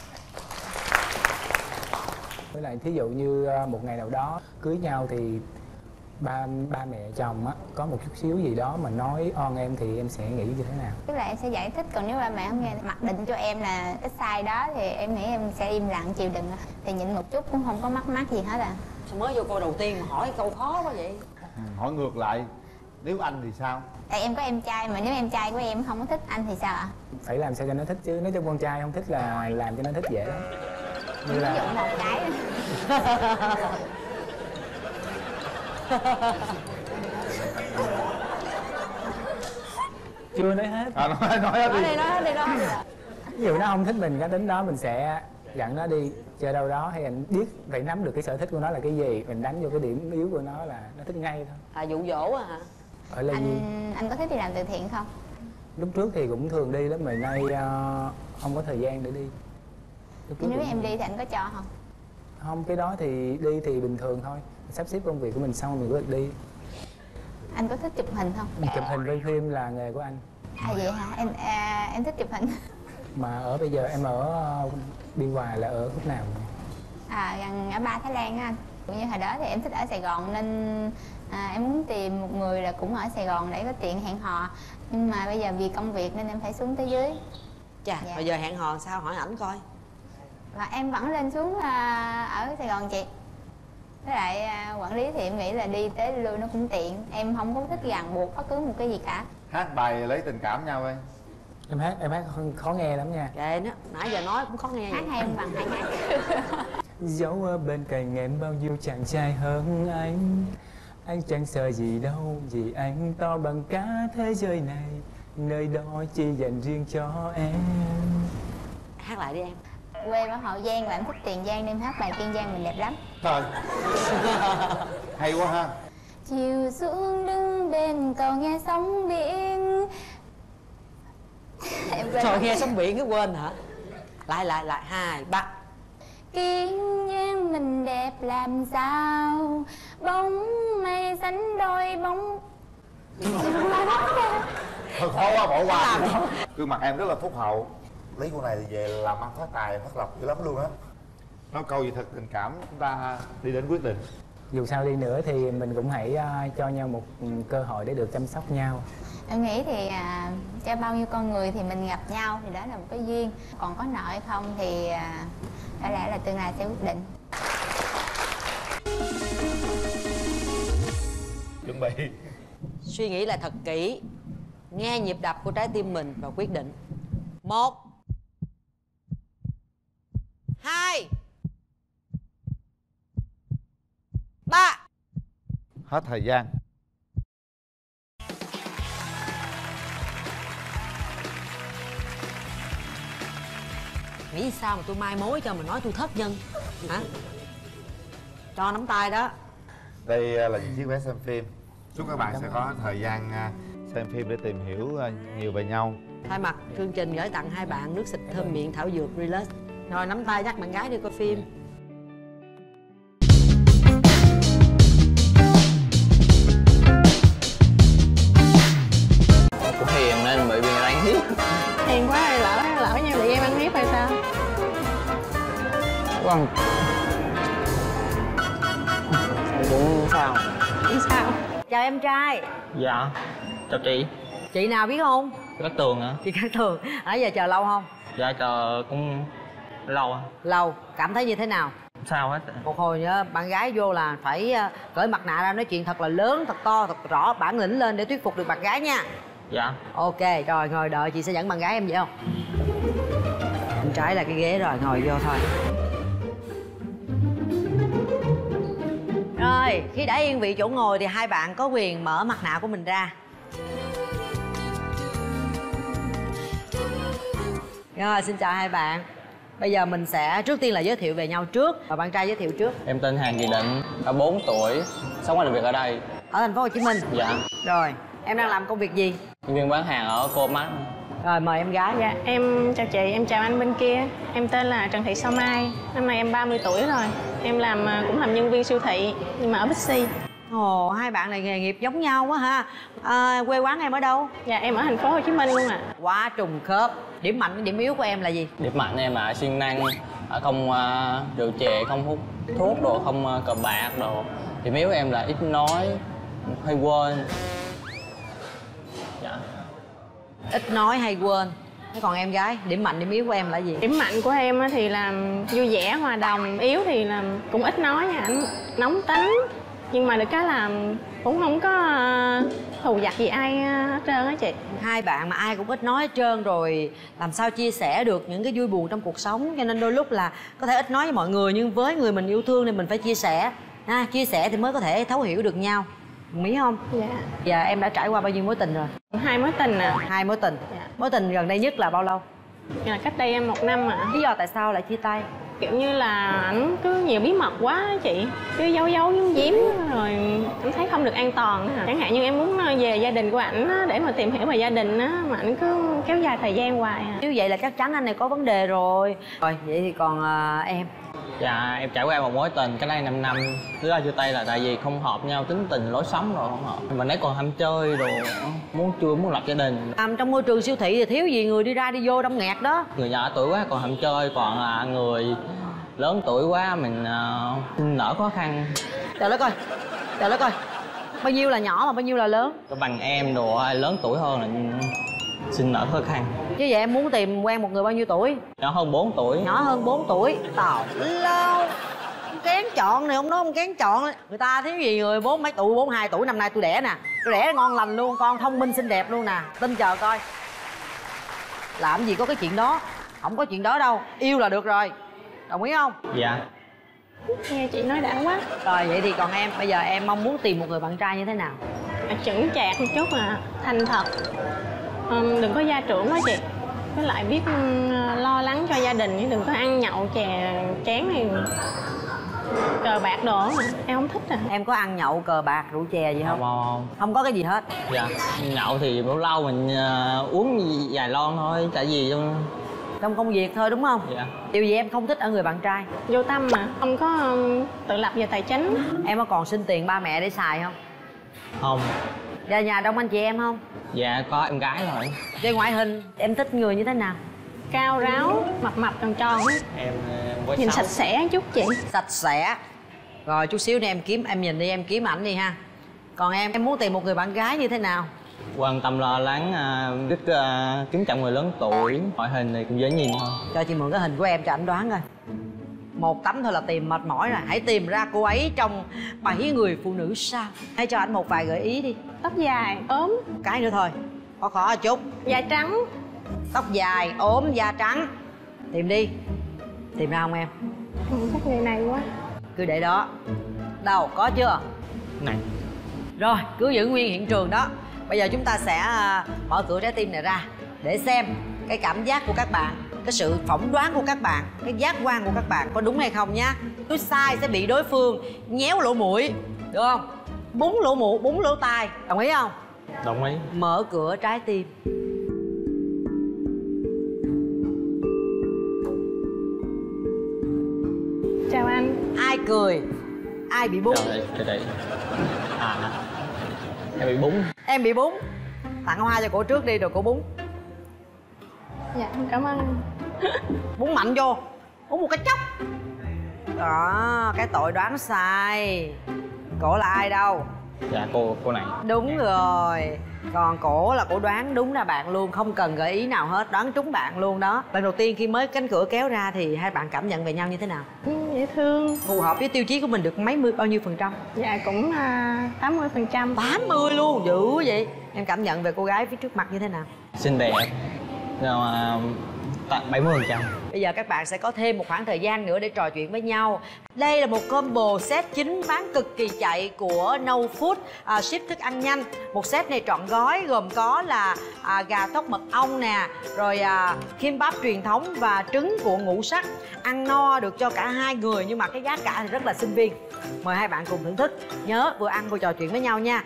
F: Với lại thí dụ như một ngày nào đó cưới nhau thì ba mẹ chồng á có một chút xíu gì đó mà nói on em thì em sẽ nghĩ như thế nào?
G: Tức là em sẽ giải thích, còn nếu ba mẹ không nghe mặc định cho em là cái sai đó thì em nghĩ em sẽ im lặng chịu đựng. Thì nhịn một chút cũng không có mắc mắc gì hết à.
D: Sao mới vô coi đầu tiên mà hỏi câu khó quá vậy?
A: Hỏi ngược lại, nếu anh thì sao?
G: Tại em có em trai mà nếu em trai của em không có thích anh thì sao ạ?
F: Phải làm sao cho nó thích chứ, nếu cho con trai không thích là làm cho nó thích dễ lắm. Như
G: Ví
F: là
G: dụ một cái.
F: chưa nói hết.
A: Nói hết đi.
D: Nói đi.
F: Ví dụ nó không thích mình, cái tính đó mình sẽ dặn nó đi chơi đâu đó, hay anh biết phải nắm được cái sở thích của nó là cái gì, mình đánh vô cái điểm yếu của nó là nó thích ngay thôi.
D: À dụ dỗ à hả?
F: Ở là gì?
G: Anh có thích đi làm từ thiện không?
F: Lúc trước thì cũng thường đi lắm, mà nay không có thời gian để đi.
G: Nếu em đi thì anh có cho không?
F: Không, cái đó thì đi thì bình thường thôi, sắp xếp công việc của mình xong mình có được đi.
G: Anh có thích chụp hình không?
F: Chụp hình quay phim là nghề của anh.
G: À vậy hả? Em thích chụp hình.
F: Mà ở bây giờ em ở Biên Hòa là ở khúc nào?
G: Gần ở Ba Thái Lan á anh. Cũng như hồi đó thì em thích ở Sài Gòn nên em muốn tìm một người là cũng ở Sài Gòn để có tiện hẹn hò. Nhưng mà bây giờ vì công việc nên em phải xuống tới dưới.
D: Chà,
G: Dạ.
D: bây giờ hẹn hò sao, hỏi ảnh coi.
G: Và em vẫn lên xuống ở Sài Gòn chị. Với lại quản lý thì em nghĩ là đi tới đi lui nó cũng tiện. Em không có thích ràng buộc bất cứ một cái gì cả.
A: Hát bài lấy tình cảm nhau ơi.
F: Em hát khó nghe lắm nha.
D: Kệ nó, nãy giờ nói cũng khó nghe
G: Hát
D: vậy.
G: hay không bằng hay hát.
F: Dẫu ở bên cạnh em bao nhiêu chàng trai hơn anh chẳng sợ gì đâu, vì anh to bằng cả thế giới này, nơi đó chỉ dành riêng cho em.
D: Hát lại đi em.
G: Quê em ở Hậu Giang và em thích Tiền Giang nên em hát bài Kiên Giang mình đẹp lắm.
A: Trời. Hay quá ha.
G: Chiều xuống đứng bên cầu nghe sóng biển. Em quên.
D: Trời, nghe sóng biển cái quên hả? Lại 2, 3.
G: Kiên Giang mình đẹp làm sao, bóng mây xanh đôi bóng.
A: Thôi khó quá, bỏ qua. Gương mặt em rất là phúc hậu. Lấy cô này thì về làm ăn phát tài phát lộc dữ lắm luôn á. Nói câu gì thật tình cảm, chúng ta đi đến quyết định.
F: Dù sao đi nữa thì mình cũng hãy cho nhau một cơ hội để được chăm sóc nhau.
G: Em nghĩ thì cho bao nhiêu con người thì mình gặp nhau thì đó là một cái duyên. Còn có nợ hay không thì có lẽ là tương lai sẽ quyết định.
A: Chuẩn bị.
D: Suy nghĩ lại thật kỹ, nghe nhịp đập của trái tim mình và quyết định. 1 2 3.
A: Hết thời gian.
D: Nghĩ sao mà tôi mai mối cho mà nói tôi thất nhân hả? Cho nắm tay đó.
A: Đây là những chiếc vé xem phim. Chúc các bạn sẽ có thời gian xem phim để tìm hiểu nhiều về nhau.
D: Thay mặt chương trình gửi tặng hai bạn nước xịt thơm miệng thảo dược Relax. Rồi nắm tay dắt bạn gái đi coi phim.
B: Cũng hiền nên bị người đánh hiếp.
C: Hiền quá hay lỡ như bị em ăn hiếp hay sao?
B: Vâng. Cũng sao?
C: Không sao.
D: Chào em trai.
B: Dạ. Chào chị.
D: Chị nào biết không?
B: Cát Tường hả?
D: Chị Cát Tường. Nãy giờ chờ lâu không?
B: Dạ chờ cũng lâu.
D: Lâu. Cảm thấy như thế nào?
B: Sao hết?
D: Một hồi nhớ bạn gái vô là phải cởi mặt nạ ra nói chuyện thật là lớn, thật to, thật rõ, bản lĩnh lên để thuyết phục được bạn gái nha.
B: Dạ.
D: Ok, rồi ngồi đợi chị sẽ dẫn bạn gái em vậy không? Bên trái là cái ghế rồi, ngồi vô thôi. Rồi, khi đã yên vị chỗ ngồi thì hai bạn có quyền mở mặt nạ của mình ra. Rồi, xin chào hai bạn. Bây giờ mình sẽ trước tiên là giới thiệu về nhau trước. Và bạn trai giới thiệu trước.
B: Em tên Hàng Kỳ Định, 34 tuổi, sống và làm việc ở đây.
D: Ở thành phố Hồ Chí Minh.
B: Dạ.
D: Rồi, em đang làm công việc gì?
B: Nhân viên bán hàng ở Co.opmart.
D: Rồi, mời em gái.
C: Dạ, em chào chị, em chào anh bên kia. Em tên là Trần Thị Sao Mai. Năm nay em 30 tuổi rồi. Em cũng làm nhân viên siêu thị nhưng mà ở Bixi.
D: Ồ, hai bạn này nghề nghiệp giống nhau quá ha. Quê quán em ở đâu?
C: Dạ, em ở thành phố Hồ Chí Minh luôn ạ.
D: Quá trùng khớp. Điểm mạnh, điểm yếu của em là gì?
B: Điểm mạnh em là siêng năng, không rượu chè, không hút thuốc đồ, không cờ bạc đồ. Điểm yếu em là ít nói, hay quên. Dạ.
D: Ít nói hay quên. Thế còn em gái, điểm mạnh, điểm yếu của em là gì?
C: Điểm mạnh của em thì là vui vẻ, hòa đồng. Yếu thì là cũng ít nói nha anh, nóng tính. Nhưng mà được cái là cũng không có thù vặt gì ai hết trơn á chị.
D: Hai bạn mà ai cũng ít nói hết trơn rồi làm sao chia sẻ được những cái vui buồn trong cuộc sống. Cho nên đôi lúc là có thể ít nói với mọi người nhưng với người mình yêu thương thì mình phải chia sẻ. Chia sẻ thì mới có thể thấu hiểu được nhau. Đồng ý không?
C: Dạ.
D: Giờ em đã trải qua bao nhiêu mối tình rồi?
C: 2 mối tình ạ.
D: 2 mối tình.
C: Dạ.
D: Mối tình gần đây nhất là bao lâu?
C: Là cách đây em 1 năm ạ.
D: Lý do tại sao lại chia tay?
C: Kiểu như là ảnh cứ nhiều bí mật quá á chị, cứ giấu giếm rồi em thấy không được an toàn á. Chẳng hạn như em muốn về gia đình của ảnh á, để mà tìm hiểu về gia đình á, mà ảnh cứ kéo dài thời gian hoài à.
D: Như vậy là chắc chắn anh này có vấn đề rồi. Rồi vậy thì còn em?
B: Dạ em trải qua một mối tình cách đây 5 năm. Lý do chia tay là tại vì không hợp nhau, tính tình lối sống rồi không hợp. Mình ấy còn ham chơi rồi, muốn lập gia đình.
D: Trong môi trường siêu thị thì thiếu gì người đi ra đi vô đông nghẹt đó.
B: Người nhỏ tuổi quá còn ham chơi, còn người lớn tuổi quá mình nở khó khăn.
D: Chờ lấy coi bao nhiêu là nhỏ mà bao nhiêu là lớn?
B: Có bằng em đồ ai lớn tuổi hơn là xin nở khó khăn.
D: Chứ vậy em muốn tìm quen một người bao nhiêu tuổi?
B: Nhỏ hơn 4 tuổi.
D: Nhỏ hơn 4 tuổi. Tào lao. Kén chọn này không nói không kén chọn. Người ta thiếu gì người 4 mấy tuổi, 42 tuổi năm nay tôi đẻ nè. Tôi đẻ ngon lành luôn, con thông minh xinh đẹp luôn nè. Tin chờ coi. Làm gì có cái chuyện đó. Không có chuyện đó đâu. Yêu là được rồi. Đồng ý không?
B: Dạ.
C: Nghe chị nói đã quá.
D: Rồi vậy thì còn em, bây giờ em mong muốn tìm một người bạn trai như thế nào?
C: Chững chạc một chút mà thành thật, đừng có gia trưởng quá chị. Với lại biết lo lắng cho gia đình, chứ đừng có ăn nhậu chè chén này cờ bạc đồ mà em không thích à.
D: Em có ăn nhậu cờ bạc rượu chè gì không?
B: Không.
D: Không có cái gì hết.
B: Dạ. Nhậu thì lâu lâu mình uống vài lon thôi, tại vì
D: trong công việc thôi đúng không?
B: Dạ.
D: Điều gì em không thích ở người bạn trai?
C: Vô tâm mà không có tự lập về tài chính.
D: Em có còn xin tiền ba mẹ để xài không?
B: Không.
D: Nhà nhà đông anh chị em không?
B: Dạ có em gái rồi.
D: Về ngoại hình em thích người như thế nào?
C: Cao ráo, mập tròn tròn á.
B: Em quay
C: Nhìn
B: sáu.
C: sạch sẽ chút chị.
D: Sạch sẽ. Rồi chút xíu nữa em nhìn đi, em kiếm ảnh đi ha. Còn em muốn tìm một người bạn gái như thế nào?
B: Quan tâm lo lắng, biết kính trọng người lớn tuổi, ngoại hình thì cũng dễ nhìn thôi.
D: Cho chị mượn cái hình của em cho ảnh đoán coi. Một tấm thôi là tìm mệt mỏi rồi. Hãy tìm ra cô ấy trong 7 người phụ nữ sao. Hãy cho ảnh một vài gợi ý đi.
C: Tóc dài, ốm,
D: Cái nữa thôi, khó một chút.
C: da trắng.
D: Tóc dài, ốm, da trắng. Tìm đi. Tìm ra không em?
C: Chắc người này quá.
D: Cứ để đó. Đâu, có chưa?
B: Này.
D: Rồi, cứ giữ nguyên hiện trường đó. Bây giờ chúng ta sẽ mở cửa trái tim này ra để xem cái cảm giác của các bạn, cái sự phỏng đoán của các bạn, cái giác quan của các bạn có đúng hay không nhá. Cứ sai sẽ bị đối phương nhéo lỗ mũi, được không? Búng lỗ tai, đồng ý không?
B: Đồng ý.
D: Mở cửa trái tim.
C: Chào anh.
D: Ai cười? Ai bị búng?
B: Trời em bị búng.
D: Em bị búng. Tặng hoa cho cổ trước đi rồi cổ búng.
C: Dạ, cảm ơn.
D: Búng mạnh vô. Búng một cái chốc. Đó, cái tội đoán sai. Cổ là ai đâu?
B: Dạ cô này.
D: Đúng rồi. Còn cổ là cổ đoán đúng là bạn luôn, không cần gợi ý nào hết, đoán trúng bạn luôn đó. Lần đầu tiên khi mới cánh cửa kéo ra thì hai bạn cảm nhận về nhau như thế nào?
C: Dễ thương.
D: Phù hợp với tiêu chí của mình được bao nhiêu %?
C: Dạ cũng 80%.
D: 80 luôn, dữ vậy. Em cảm nhận về cô gái phía trước mặt như thế nào?
B: Xinh đẹp. Rồi 70%.
D: Bây giờ các bạn sẽ có thêm một khoảng thời gian nữa để trò chuyện với nhau. Đây là một combo set chính bán cực kỳ chạy của No Food, ship thức ăn nhanh. Một set này trọn gói gồm có là gà thóc mật ong nè, rồi kimbap truyền thống và trứng của ngũ sắc. Ăn no được cho cả hai người nhưng mà cái giá cả thì rất là sinh viên. Mời hai bạn cùng thưởng thức. Nhớ vừa ăn vừa trò chuyện với nhau nha.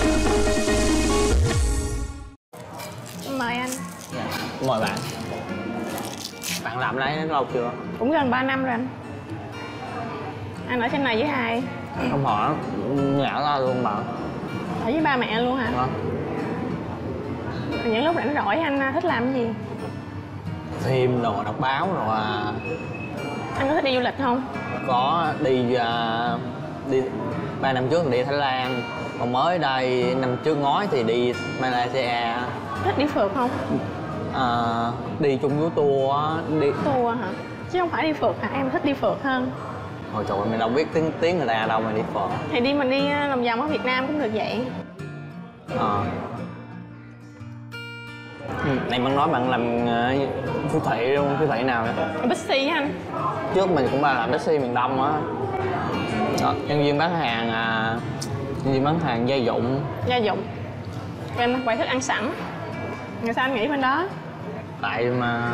C: Mời anh.
B: Dạ. Mời bạn. Bạn làm đấy lâu chưa?
C: Cũng gần 3 năm rồi anh. Anh ở trên này với ai?
B: Không hỏi, nhỏ lo luôn mà.
C: Ở với ba mẹ luôn hả?
B: Vâng.
C: Những lúc rảnh rỗi anh thích làm cái gì?
B: Phim rồi đọc báo rồi
C: Anh có thích đi du lịch không?
B: có đi 3 năm trước đi Thái Lan, còn mới đây năm trước ngói thì đi Malaysia.
C: Thích đi phượt không?
B: Đi chung với tour đi.
C: Tour hả? Chứ không phải đi phượt hả? Em thích đi phượt hơn.
B: Hồi trời mình đâu biết tiếng người ta đâu mà đi phượt.
C: Thì mình đi lòng vòng ở Việt Nam cũng được vậy.
B: Này bạn nói bạn làm siêu thị luôn, siêu thị nào vậy?
C: Bixi anh.
B: Trước mình cũng làm Bixi miền Đông á. Nhân viên bán hàng gia dụng.
C: Gia dụng. Em quầy thức ăn sẵn. Người sao anh nghĩ bên đó?
B: Tại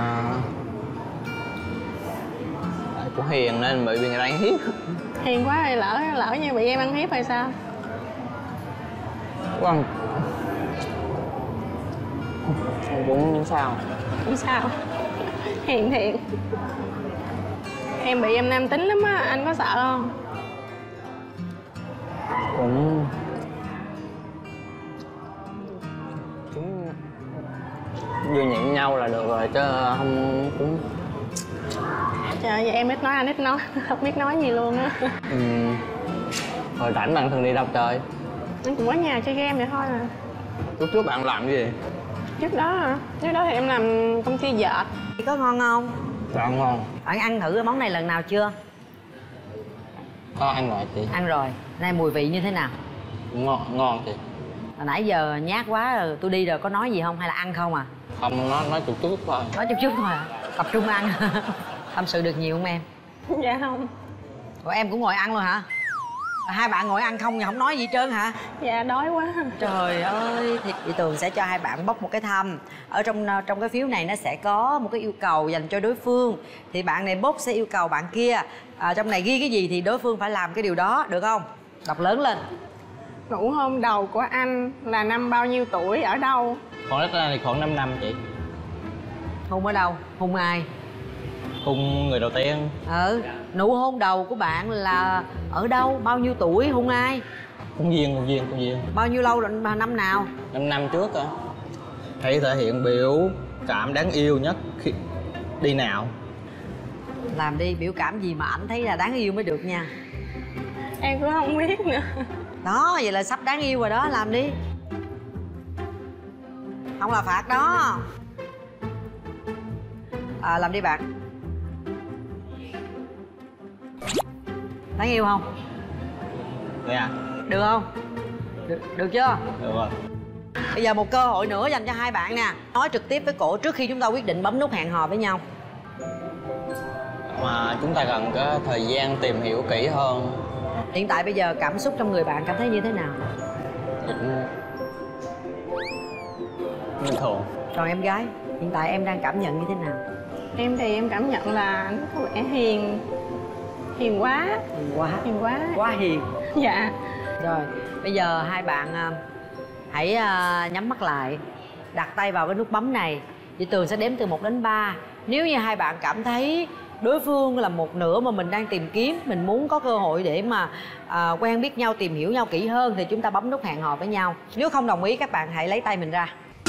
B: của Hiền nên bị người ta ăn hiếp.
C: Hiền quá rồi, lỡ như bị em ăn hiếp hay sao?
B: Vâng. Cũng sao?
C: Không sao. Hiền thiện. Em bị em nam tính lắm á, anh có sợ không?
B: Cũng vừa nhịn nhau là được rồi chứ không cũng.
C: Trời ơi, vậy em ít nói anh ít nói, không biết nói gì luôn á.
B: Hồi rảnh bạn thường đi đâu chơi?
C: Anh cũng ở nhà chơi game vậy thôi à.
B: Lúc trước bạn làm cái gì?
C: Trước đó hả? Trước đó thì em làm công ty dệt.
D: Có ngon không?
B: Dạ ngon.
D: Bạn ăn thử cái món này lần nào chưa?
B: Có ăn rồi chị.
D: Ăn rồi. Nay mùi vị như thế nào?
B: Ngon chị.
D: Hồi nãy giờ nhát quá rồi, tôi đi rồi có nói gì không hay là ăn không à?
B: Không, nói chút thôi.
D: Nói chút thôi à? Tập trung ăn. Tâm sự được nhiều không em?
C: Dạ không.
D: Rồi em cũng ngồi ăn luôn hả? Hai bạn ngồi ăn không thì không nói gì hết trơn hả?
C: Dạ đói quá.
D: Trời ơi, thì chị Tường sẽ cho hai bạn bốc một cái thăm. Ở trong cái phiếu này nó sẽ có một cái yêu cầu dành cho đối phương. Thì bạn này bốc sẽ yêu cầu bạn kia trong này ghi cái gì thì đối phương phải làm cái điều đó, được không? Đọc lớn lên.
C: Nụ hôn đầu của anh là năm bao nhiêu tuổi, ở đâu?
B: Còn đất ra thì khoảng 5 năm chị.
D: Hôn ở đâu? Hôn ai?
B: Hôn người đầu tiên.
D: Nụ hôn đầu của bạn là ở đâu? Bao nhiêu tuổi? Hôn ai?
B: Công viên.
D: Bao nhiêu lâu rồi? Năm nào?
B: 5 năm trước á. Hãy thể hiện biểu cảm đáng yêu nhất khi đi nào.
D: Làm đi, biểu cảm gì mà ảnh thấy là đáng yêu mới được nha.
J: Em cũng không biết nữa.
D: Đó, vậy là sắp đáng yêu rồi đó, làm đi. Không là phạt đó. Làm đi bạn. Đáng yêu không?
B: Dạ.
D: Được không? Được chưa?
B: Được rồi.
D: Bây giờ một cơ hội nữa dành cho hai bạn nè. Nói trực tiếp với cổ trước khi chúng ta quyết định bấm nút hẹn hò với nhau.
B: Mà chúng ta cần có thời gian tìm hiểu kỹ hơn.
D: Hiện tại bây giờ cảm xúc trong người bạn cảm thấy như thế nào?
B: Bình thường.
D: Còn em gái, hiện tại em đang cảm nhận như thế nào?
J: Em thì em cảm nhận là nó có vẻ hiền. Hiền quá.
D: Hiền quá.
J: Hiền quá.
D: Quá hiền.
J: Dạ.
D: Rồi, bây giờ hai bạn hãy nhắm mắt lại, đặt tay vào cái nút bấm này. Chị Tường sẽ đếm từ 1 đến 3. Nếu như hai bạn cảm thấy đối phương là một nửa mà mình đang tìm kiếm, mình muốn có cơ hội để mà quen biết nhau, tìm hiểu nhau kỹ hơn, thì chúng ta bấm nút hẹn hò với nhau. Nếu không đồng ý, các bạn hãy lấy tay mình ra.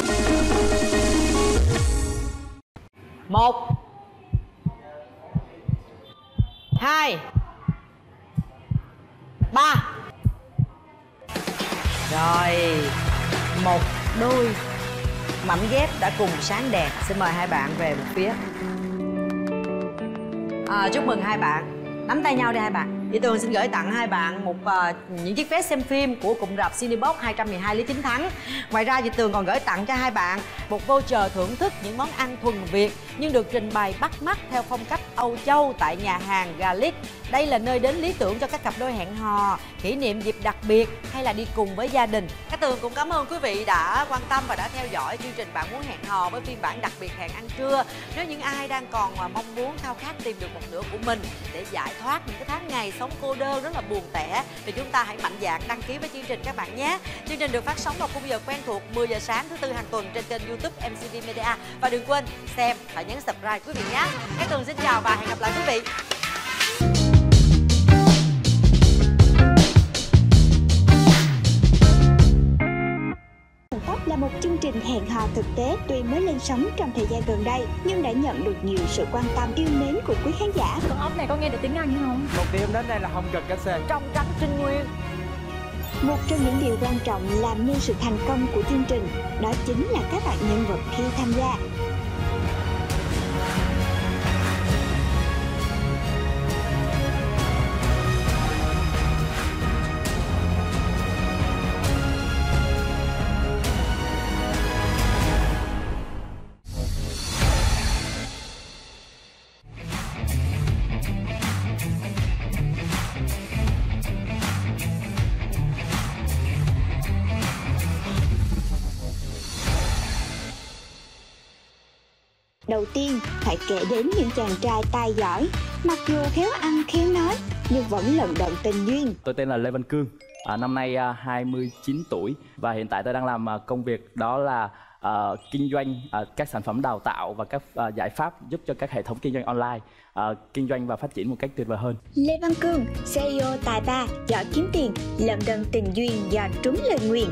D: 1 2 3. Rồi, một đôi mảnh ghép đã cùng sáng đẹp. Xin mời hai bạn về một phía. Chúc mừng hai bạn. Nắm tay nhau đi hai bạn. Chị Tường xin gửi tặng hai bạn những chiếc vé xem phim của cụm rạp Cinebox 212 Lý Chính Thắng. Ngoài ra chị Tường còn gửi tặng cho hai bạn một voucher thưởng thức những món ăn thuần Việt nhưng được trình bày bắt mắt theo phong cách Âu Châu tại nhà hàng Garlic. Đây là nơi đến lý tưởng cho các cặp đôi hẹn hò, kỷ niệm dịp đặc biệt hay là đi cùng với gia đình. Các Tường cũng cảm ơn quý vị đã quan tâm và đã theo dõi chương trình Bạn Muốn Hẹn Hò với phiên bản đặc biệt hẹn ăn trưa. Nếu những ai đang còn mong muốn khao khát tìm được một nửa của mình để giải thoát những cái tháng ngày sống cô đơn rất là buồn tẻ, thì chúng ta hãy mạnh dạn đăng ký với chương trình các bạn nhé. Chương trình được phát sóng vào khung giờ quen thuộc 10 giờ sáng thứ Tư hàng tuần trên kênh YouTube MCV Media. Và đừng quên xem và nhấn subscribe quý vị nhé. Các Tường xin chào và hẹn gặp lại quý vị.
K: Là một chương trình hẹn hò thực tế tuy mới lên sóng trong thời gian gần đây nhưng đã nhận được nhiều sự quan tâm yêu mến của quý khán giả.
C: Con ốc này có nghe được tiếng Anh không?
F: Mục tiêu đến đây là không cần cách xe.
D: Trong trắng trinh nguyên.
K: Một trong những điều quan trọng làm nên sự thành công của chương trình đó chính là các bạn nhân vật khi tham gia. Đầu tiên, phải kể đến những chàng trai tài giỏi, mặc dù khéo ăn khéo nói, nhưng vẫn lận đận tình duyên.
L: Tôi tên là Lê Văn Cương, năm nay 29 tuổi và hiện tại tôi đang làm công việc đó là kinh doanh các sản phẩm đào tạo và các giải pháp giúp cho các hệ thống kinh doanh online kinh doanh và phát triển một cách tuyệt vời hơn.
K: Lê Văn Cương, CEO tài ba, giỏi kiếm tiền, lận đận tình duyên do trúng lời nguyền.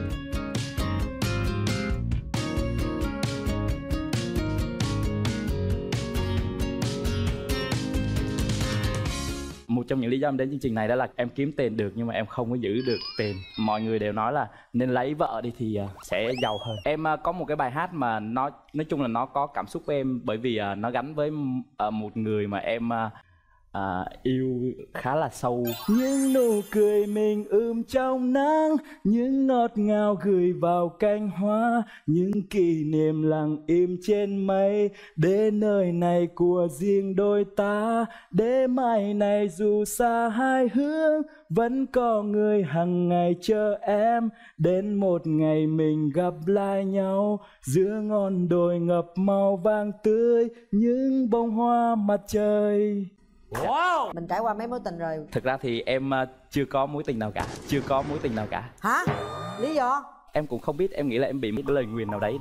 L: Một trong những lý do em đến chương trình này đó là em kiếm tiền được nhưng mà em không có giữ được tiền. Mọi người đều nói là nên lấy vợ đi thì sẽ giàu hơn. Em có một cái bài hát mà nói chung là nó có cảm xúc với em bởi vì nó gắn với một người mà em yêu khá là sâu. Những nụ cười mình trong nắng, những ngọt ngào gửi vào cánh hoa, những kỷ niệm lặng im trên mây, để nơi này của riêng đôi ta, để mai này dù xa hai hướng vẫn có người hằng ngày chờ em, đến một ngày mình gặp lại nhau giữa ngọn đồi ngập màu vàng tươi, những bông hoa mặt trời.
D: Wow. Mình trải qua mấy mối tình rồi.
L: Thực ra thì em chưa có mối tình nào cả.
D: Hả? Lý do?
L: Em cũng không biết, em nghĩ là em bị một cái lời nguyền nào đấy.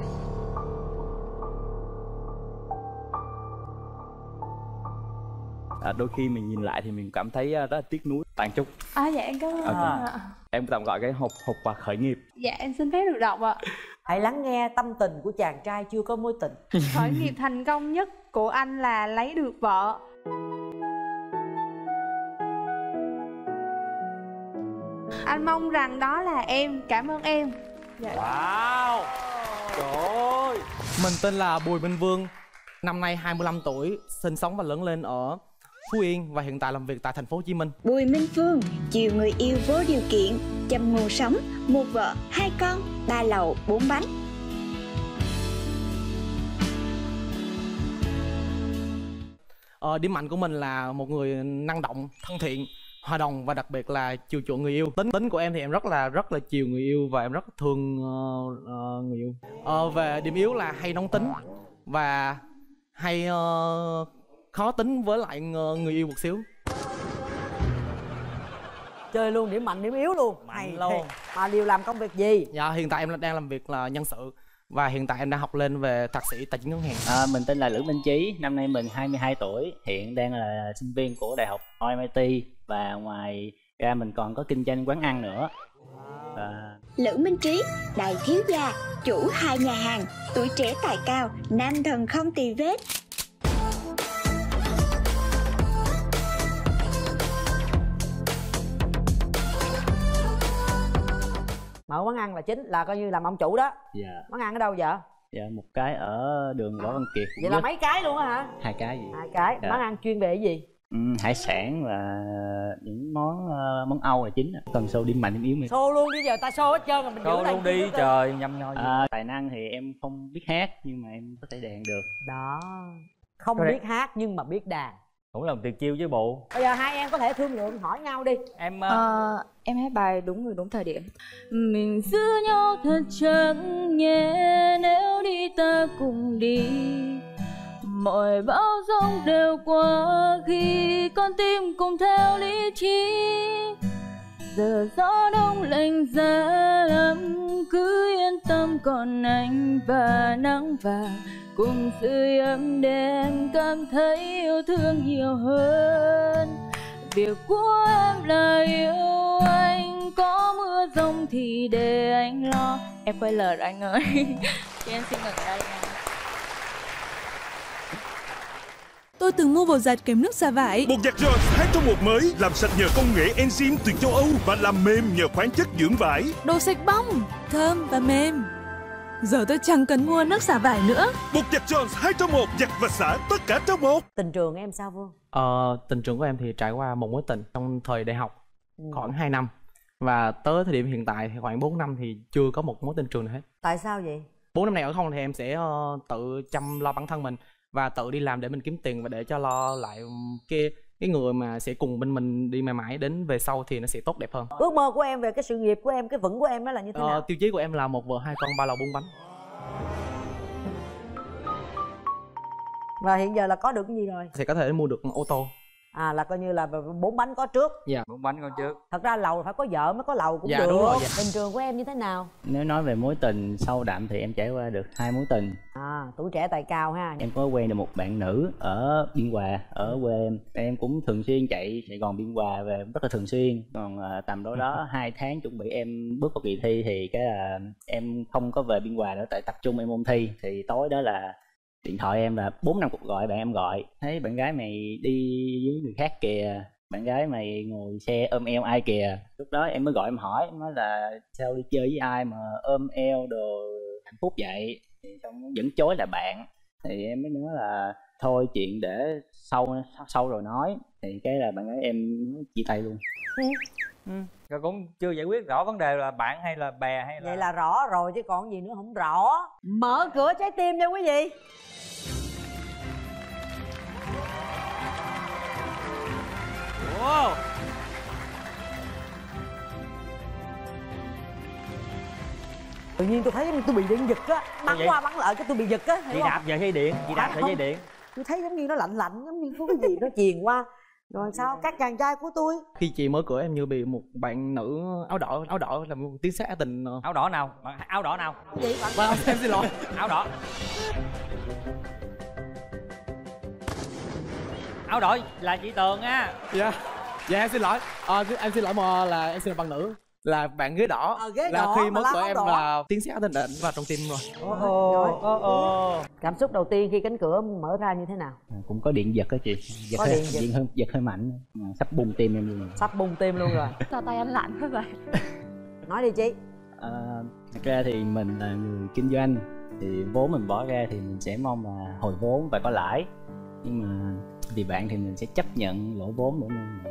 L: Đôi khi mình nhìn lại thì mình cảm thấy rất là tiếc nuối. Tàn Trúc.
C: Dạ em cảm ơn ạ.
L: Em tạm gọi cái hộp quà khởi nghiệp.
C: Dạ em xin phép được đọc ạ.
D: Hãy lắng nghe tâm tình của chàng trai chưa có mối tình.
C: Khởi nghiệp thành công nhất của anh là lấy được vợ.
M: Anh mong rằng đó là em. Cảm ơn em. Dạ.
N: Wow. Trời ơi.
O: Mình tên là Bùi Minh Vương, năm nay 25 tuổi, sinh sống và lớn lên ở Phú Yên và hiện tại làm việc tại thành phố Hồ Chí Minh.
K: Bùi Minh Vương chiều người yêu vô điều kiện, chăm nguồn sống, một vợ, 2 con, 3 lầu, 4 bánh.
O: Điểm mạnh của mình là một người năng động, thân thiện, hòa đồng và đặc biệt là chiều chuộng người yêu. Tính của em thì em rất là chiều người yêu và em rất thương người yêu. Về điểm yếu là hay nóng tính và hay khó tính với lại người yêu một xíu.
D: Chơi luôn điểm mạnh điểm yếu luôn.
N: Mạnh luôn.
D: Mà đều làm công việc gì?
O: Dạ hiện tại em đang làm việc là nhân sự và hiện tại em đang học lên về thạc sĩ tài chính ngân hàng.
P: Mình tên là Lữ Minh Chí, năm nay mình 22 tuổi, hiện đang là sinh viên của Đại học RMIT và ngoài ra mình còn có kinh doanh quán ăn nữa.
K: Lữ Minh Trí, đại thiếu gia, chủ 2 nhà hàng, tuổi trẻ tài cao, nam thần không tì vết.
D: Mở quán ăn là chính, là coi như làm ông chủ đó.
P: Dạ.
D: Quán ăn ở đâu vậy?
P: Dạ, một cái ở đường Võ Văn Kiệt.
D: Vậy là mấy cái luôn á hả?
P: 2 cái gì?
D: 2 cái.
P: Dạ.
D: Quán ăn chuyên về cái gì?
P: Hải sản và những món Âu là chính. Cần show điểm mạnh điểm yếu mình.
D: Show luôn, bây giờ ta show hết trơn rồi mình giữ
N: luôn đi trời, nhâm nho.
P: Tài năng thì em không biết hát nhưng mà em có thể đàn được.
D: Đó. Không
N: Rồi
D: biết hát nhưng mà biết đàn.
N: Cũng là một tuyệt chiêu chứ bộ.
D: Bây giờ hai em có thể thương lượng hỏi nhau đi.
Q: Em hát bài Đúng Người Đúng Thời Điểm. Mình giữ nhau thật chẳng nhẹ, nếu đi ta cùng đi. Mọi bão giông đều qua khi con tim cùng theo lý trí. Giờ gió đông lạnh giá lắm, cứ yên tâm còn anh và nắng vàng cùng sưởi ấm để em cảm thấy yêu thương nhiều hơn. Việc của em là yêu anh, có mưa giông thì để anh lo. Em quay lời rồi anh ơi. Chị em xin ngừng ở đây nha.
R: Tôi từng mua bột giặt kèm nước xả vải.
S: Bột giặt Jones 2 trong 1 mới, làm sạch nhờ công nghệ enzyme từ châu Âu và làm mềm nhờ khoáng chất dưỡng vải.
R: Đồ sạch bong, thơm và mềm. Giờ tôi chẳng cần mua nước xả vải nữa.
S: Bột giặt Jones 2 trong 1, giặt và xả tất cả trong một.
D: Tình trường em sao Vương?
O: Tình trường của em thì trải qua một mối tình trong thời đại học khoảng 2 năm. Và tới thời điểm hiện tại thì khoảng 4 năm thì chưa có một mối tình trường nào hết.
D: Tại sao vậy?
O: 4 năm này ở không thì em sẽ tự chăm lo bản thân mình và tự đi làm để mình kiếm tiền và để cho lo lại cái người mà sẽ cùng bên mình đi mãi mãi đến về sau thì nó sẽ tốt đẹp hơn.
D: Ước mơ của em về cái sự nghiệp của em, cái vững của em đó là như thế nào?
O: Tiêu chí của em là 1 vợ 2 con 3 lầu 4 bánh.
D: Và hiện giờ là có được cái gì rồi?
O: Thì có thể mua được ô tô.
D: Là coi như là 4 bánh có trước.
O: Dạ.
N: 4 bánh có trước.
D: Thật ra lầu phải có vợ mới có lầu cũng
O: dạ,
D: được.
O: Đúng rồi, dạ.
D: Tình trường của em như thế nào?
P: Nếu nói về mối tình sâu đậm thì em trải qua được 2 mối tình.
D: Tuổi trẻ tài cao ha.
P: Em có quen được một bạn nữ ở Biên Hòa, ở quê em. Em cũng thường xuyên chạy Sài Gòn Biên Hòa về rất là thường xuyên. Còn tầm đó 2 tháng chuẩn bị em bước vào kỳ thi thì cái là em không có về Biên Hòa nữa tại tập trung em ôn thi. Thì tối đó là điện thoại em là 4-5 cuộc gọi bạn em gọi, thấy bạn gái mày đi với người khác kìa, bạn gái mày ngồi xe ôm eo ai kìa. Lúc đó em mới gọi em hỏi, em nói là sao đi chơi với ai mà ôm eo đồ hạnh phúc vậy, thì xong vẫn chối là bạn. Thì em mới nói là thôi chuyện để sau rồi nói. Thì cái là bạn gái em chia tay luôn.
N: Rồi cũng chưa giải quyết rõ vấn đề là bạn hay là bè hay là...
D: Vậy là rõ rồi chứ còn gì nữa không rõ. Mở cửa trái tim nha quý vị.
N: Wow.
D: Tự nhiên tôi thấy tôi bị điện giật á, bắn qua bắn lại cái tôi bị giật á.
N: Chị đạp về dây điện, chị đạp về dây điện.
D: Tôi thấy giống như nó lạnh lạnh, giống như có cái gì nó truyền qua. Rồi sao các chàng trai của tôi?
O: Khi chị mở cửa em như bị một bạn nữ áo đỏ là một tiếng sét tình.
N: Áo đỏ nào? Áo đỏ nào?
D: Gì bạn?
O: Em xin lỗi.
N: Áo đỏ. Áo đỏ là chị Tường á.
O: Dạ. Dạ em xin lỗi. Em xin lỗi mà là em xin là bạn nữ. là bạn ghế đỏ.
D: Ghế
O: là
D: đỏ
O: khi
D: mà
O: mất
D: lá
O: của
D: không
O: em
D: đỏ.
O: là tiến sĩ định định vào trong tim rồi.
D: Cảm xúc đầu tiên khi cánh cửa mở ra như thế nào?
P: Cũng có điện giật á chị,
D: Có điện giật.
P: giật hơi mạnh, sắp bung tim em luôn.
D: Sắp bung tim luôn rồi.
Q: Sao tay anh lạnh thế vậy?
D: Nói đi chị.
P: Thật ra thì mình là người kinh doanh, thì vốn mình bỏ ra thì mình sẽ mong là hồi vốn và có lãi, nhưng mà vì bạn thì mình sẽ chấp nhận lỗ vốn để mình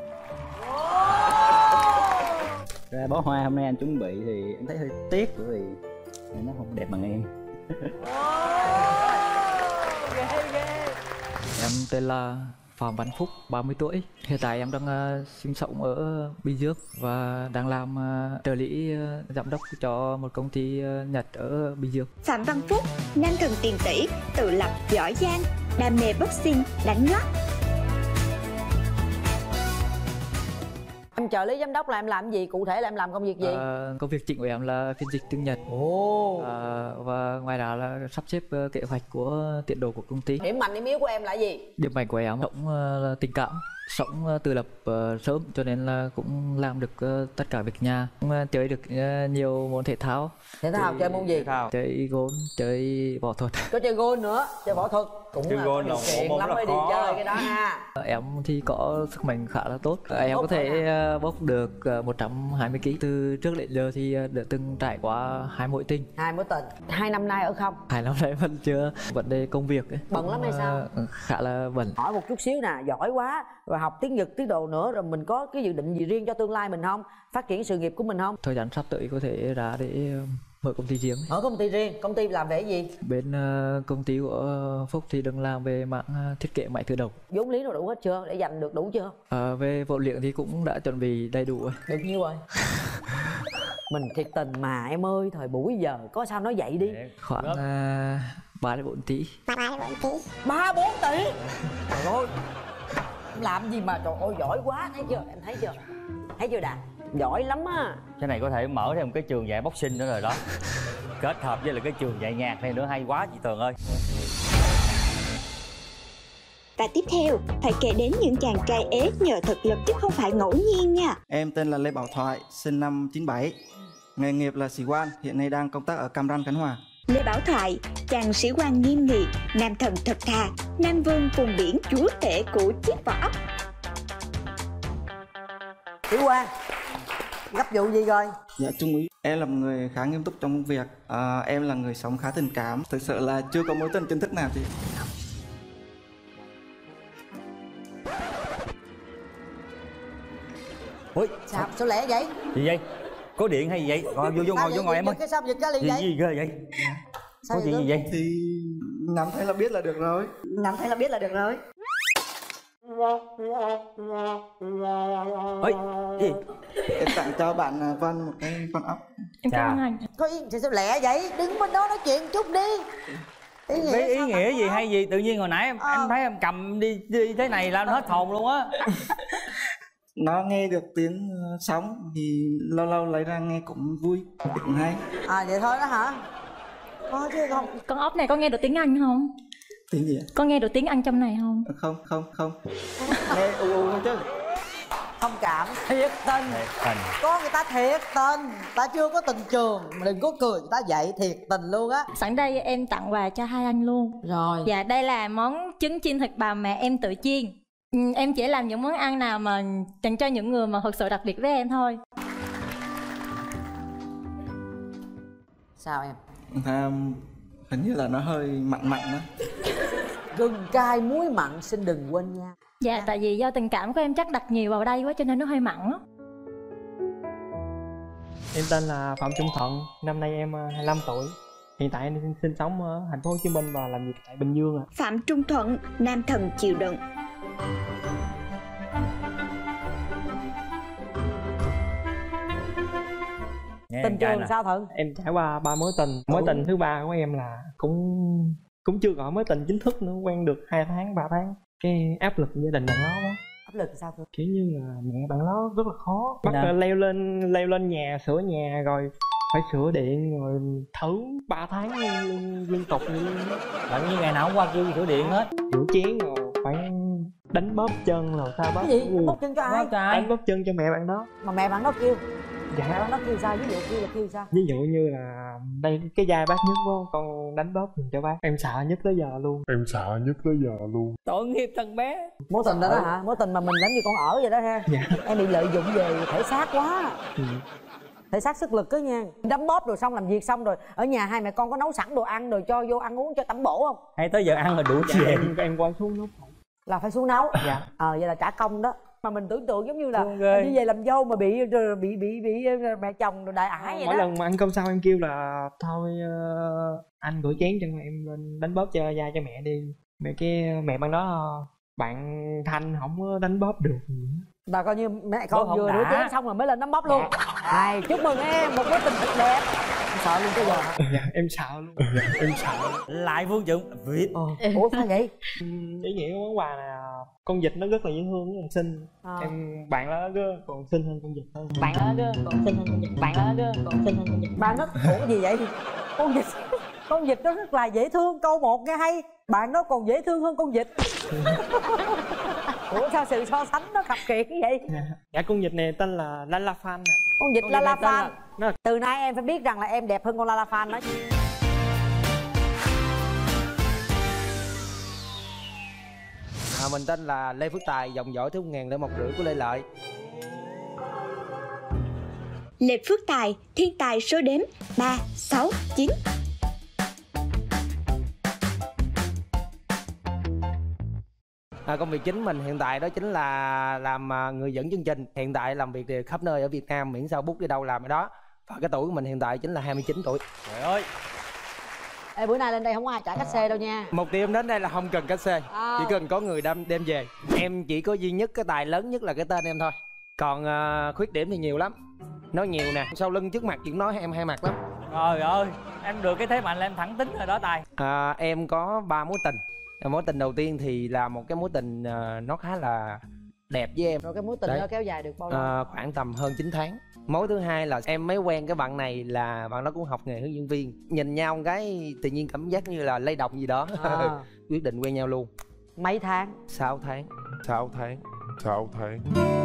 P: ra bó hoa hôm nay anh chuẩn bị thì em thấy hơi tiếc bởi vì nó không đẹp bằng em.
T: Em tên là Phạm Văn Phúc, 30 tuổi. Hiện tại em đang sinh sống ở Bình Dương và đang làm trợ lý giám đốc cho một công ty Nhật ở Bình Dương.
K: Phạm Văn Phúc, nam thần tiền tỷ, tự lập, giỏi giang, đam mê boxing, đánh ngót.
D: Em trợ lý giám đốc là em làm gì? Cụ thể là em làm công việc gì?
T: Công việc chính của em là phiên dịch tiếng Nhật. Và ngoài ra là sắp xếp kế hoạch của tiến độ của công ty.
D: Điểm mạnh điểm yếu của em là gì?
T: Điểm mạnh của em sống là tình cảm, sống tự lập sớm cho nên là cũng làm được tất cả việc nhà, cũng chơi được nhiều môn thể thao.
D: Thể thao chơi môn gì?
T: Chơi golf, chơi võ thuật.
D: Có chơi golf nữa, chơi võ thuật cũng
N: chơi
D: là
N: golf
D: điều kiện lắm mới đi chơi cái đó ha.
T: Em thì có sức mạnh khá là tốt. Em có thể bốc được 120 kg. Từ trước đến giờ thì đã từng trải qua 2 mối tình.
D: 2 mối tình. 2 năm nay ở không?
T: 2 năm nay vẫn chưa. Vấn đề công việc ấy.
D: Bận lắm hay sao?
T: Khá là bận.
D: Hỏi một chút xíu nè, giỏi quá rồi học tiếng Nhật tiếng đồ nữa rồi mình có cái dự định gì riêng cho tương lai mình không? Phát triển sự nghiệp của mình không?
T: Thời gian sắp tới có thể ra để mở công ty riêng.
D: Mở công ty riêng, công ty làm về cái gì?
T: Bên công ty của Phúc thì đang làm về mảng thiết kế máy tự động.
D: Vốn liếng đủ hết chưa? Để dành được đủ chưa?
T: Về vốn liếng thì cũng đã chuẩn bị đầy đủ rồi.
D: Được nhiêu rồi? Mình thiệt tình mà em ơi, thời buổi giờ có sao nói vậy đi.
T: Khoảng 3 đến 4 tỷ.
D: 3-4 tỷ? Trời ơi, em làm gì mà trời ơi giỏi quá, thấy chưa? Em thấy chưa? Thấy chưa Đạt? Giỏi lắm á.
N: Cái này có thể mở thêm một cái trường dạy boxing nữa rồi đó. Kết hợp với lại cái trường dạy nhạc này nữa hay quá chị Tường ơi.
K: Và tiếp theo, phải kể đến những chàng trai ế nhờ thực lực chứ không phải ngẫu nhiên nha.
U: Em tên là Lê Bảo Thoại, sinh năm 97. Nghề nghiệp là sĩ quan, hiện nay đang công tác ở Cam Ranh, Khánh Hòa.
K: Lê Bảo Thoại, chàng sĩ quan nghiêm nghị, nam thần thật thà, nam vương vùng biển chúa tể của chiếc vỏ ốc.
D: Sĩ quan, gấp vụ gì rồi?
U: Dạ Trung úy, em là một người khá nghiêm túc trong công việc. Em là người sống khá tình cảm. Thực sự là chưa có mối tình chính thức nào chị.
N: Ui,
D: Sao lẽ vậy?
N: Gì vậy? Có điện hay gì vậy? Rồi vô ngồi em ơi.
D: Cái sao giật cái liền vậy?
N: Gì ghê vậy? Có chuyện gì vậy?
U: Thì nắm thấy là biết là được rồi.
D: Nắm thấy là biết là được rồi.
N: Ôi, gì?
U: Em tặng cho bạn Văn một cái con ốc.
Q: Em cảm ơn anh.
D: Có ý sao lẹ vậy? Đứng bên đó nói chuyện chút đi.
N: Ý nghĩa gì hay gì? Tự nhiên hồi nãy em thấy em cầm đi thế này là nó hết hồn luôn á.
U: Nó nghe được tiếng sóng thì lâu lâu lấy ra nghe cũng vui, cũng hay.
D: Vậy thôi đó hả? Có chứ không?
Q: Con ốc này có nghe được tiếng Anh không?
U: Tiếng gì ạ?
Q: Có nghe được tiếng Anh trong này không?
U: Không. Nghe u thôi chứ.
D: Thông cảm, thiệt tình. Có người ta thiệt tình, ta chưa có tình trường mà đừng có cười người ta vậy, thiệt tình luôn á.
Q: Sẵn đây em tặng quà cho hai anh luôn.
D: Rồi.
Q: Dạ đây là món trứng chiên thịt bào mà em tự chiên. Em chỉ làm những món ăn nào mà dành cho những người mà thật sự đặc biệt với em thôi.
D: Sao em?
U: Hình như là nó hơi mặn đó.
D: Gừng cay muối mặn xin đừng quên nha.
Q: Dạ tại vì do tình cảm của em chắc đặt nhiều vào đây quá cho nên nó hơi mặn á.
V: Em tên là Phạm Trung Thuận, năm nay em 25 tuổi. Hiện tại em sinh sống ở thành phố Hồ Chí Minh và làm việc tại Bình Dương ạ.
K: Phạm Trung Thuận, nam thần chịu đựng.
D: Tình trường sao Thuận?
V: Em trải qua 3 mối tình. Mối tình thứ 3 của em là cũng chưa gọi mối tình chính thức nữa, quen được 2 tháng 3 tháng. Cái áp lực gia đình bạn đó quá.
D: Áp lực sao Thuận?
V: Kiểu như là mẹ bạn đó rất là khó, bắt leo lên nhà, sửa nhà rồi phải sửa điện rồi thử 3 tháng liên tục luôn.
N: Bạn như ngày nào cũng qua kêu sửa điện hết.
V: Rửa chén rồi phải đánh bóp chân rồi sao bóp.
D: Cái gì? Bóp chân cho ai?
V: Đánh bóp chân cho mẹ bạn đó.
D: Mà mẹ bạn đó kêu
V: Dạ.
D: Nó kêu sao, ví dụ kêu là kêu sao?
V: Ví dụ như là đây cái vai bác nhất quá, con đánh bóp giùm cho bác. Em sợ nhất tới giờ luôn.
N: Tội nghiệp thằng bé.
D: Mối tình đó đó hả? Mối tình mà mình giống như con ở vậy đó ha.
V: Dạ.
D: Em bị lợi dụng về thể xác quá. Thể xác sức lực đó nha. Đấm bóp rồi xong làm việc xong rồi ở nhà hai mẹ con có nấu sẵn đồ ăn rồi cho vô ăn uống cho tẩm bổ không?
N: Hay tới giờ ăn là đủ
V: Dạ,
N: chuyện.
V: em quay xuống nấu.
D: Là phải xuống nấu.
V: Dạ.
D: Vậy là trả công đó. Mà mình tưởng tượng giống như là
N: Thương ghê.
D: đi về làm dâu mà bị mẹ chồng rồi đại ải vậy
V: Mỗi
D: đó.
V: lần mà ăn cơm xong em kêu là thôi anh rửa chén cho em lên đánh bóp cho da cho mẹ đi. Mẹ bạn đó bạn Thanh không có đánh bóp được.
D: Là coi như mẹ con
N: Bố
D: vừa
N: không
D: rửa
N: đã.
D: chén xong rồi mới lên nắm bóp luôn. Này chúc mừng em một mối tình thật đẹp. Em sợ luôn cái giờ.
V: Dạ, em sợ luôn. Dạ, em sợ.
N: Lại Phương Trưởng vịt.
D: Ủa sao vậy?
V: Ý nghĩa của món quà là con vịt nó rất là dễ thương, rất là xinh. Em bạn đó còn xinh hơn con vịt hơn.
D: Bạn đó còn xinh hơn con vịt. Bạn đó còn xinh hơn con vịt. Bạn đó ủa gì vậy? Con vịt đó rất là dễ thương. Câu một nghe hay. Bạn đó còn dễ thương hơn con vịt. Ủa sao sự so sánh nó khập khiễng như vậy?
V: Dạ con vịt này tên là Lala Fan.
D: Con vịt Lala Fan.
V: Nó...
D: Từ nay em phải biết rằng là em đẹp hơn con Lala Fan đó.
E: Mình tên là Lê Phước Tài, dòng dõi thứ 1050 của Lê Lợi.
K: Lê Phước Tài, thiên tài số đếm 3, 6, 9.
E: Công việc chính mình hiện tại đó chính là làm người dẫn chương trình. Hiện tại làm việc khắp nơi ở Việt Nam, miễn sao bút đi đâu làm ở đó. Và cái tuổi của mình hiện tại chính là 29 tuổi.
N: Trời ơi.
D: Ê, bữa nay lên đây không có ai trả cách xe đâu nha.
E: Mục tiêu em đến đây là không cần cách xe, chỉ cần có người đem về. Em chỉ có duy nhất cái tài lớn nhất là cái tên em thôi. Còn khuyết điểm thì nhiều lắm. Nói nhiều nè, sau lưng trước mặt chuyện nói em hai mặt lắm.
N: Trời ơi, em được cái thế mạnh là em thẳng tính rồi đó Tài.
E: Em có 3 mối tình. Mối tình đầu tiên thì là một cái mối tình nó khá là đẹp với em.
D: Rồi cái mối tình đó kéo dài được bao lâu?
E: Khoảng tầm hơn 9 tháng. Mối thứ hai là em mới quen cái bạn này, là bạn đó cũng học nghề hướng dẫn viên. Nhìn nhau một cái tự nhiên cảm giác như là lay động gì đó. Quyết định quen nhau luôn.
D: Mấy tháng?
E: 6 tháng. 6 tháng. 6 tháng.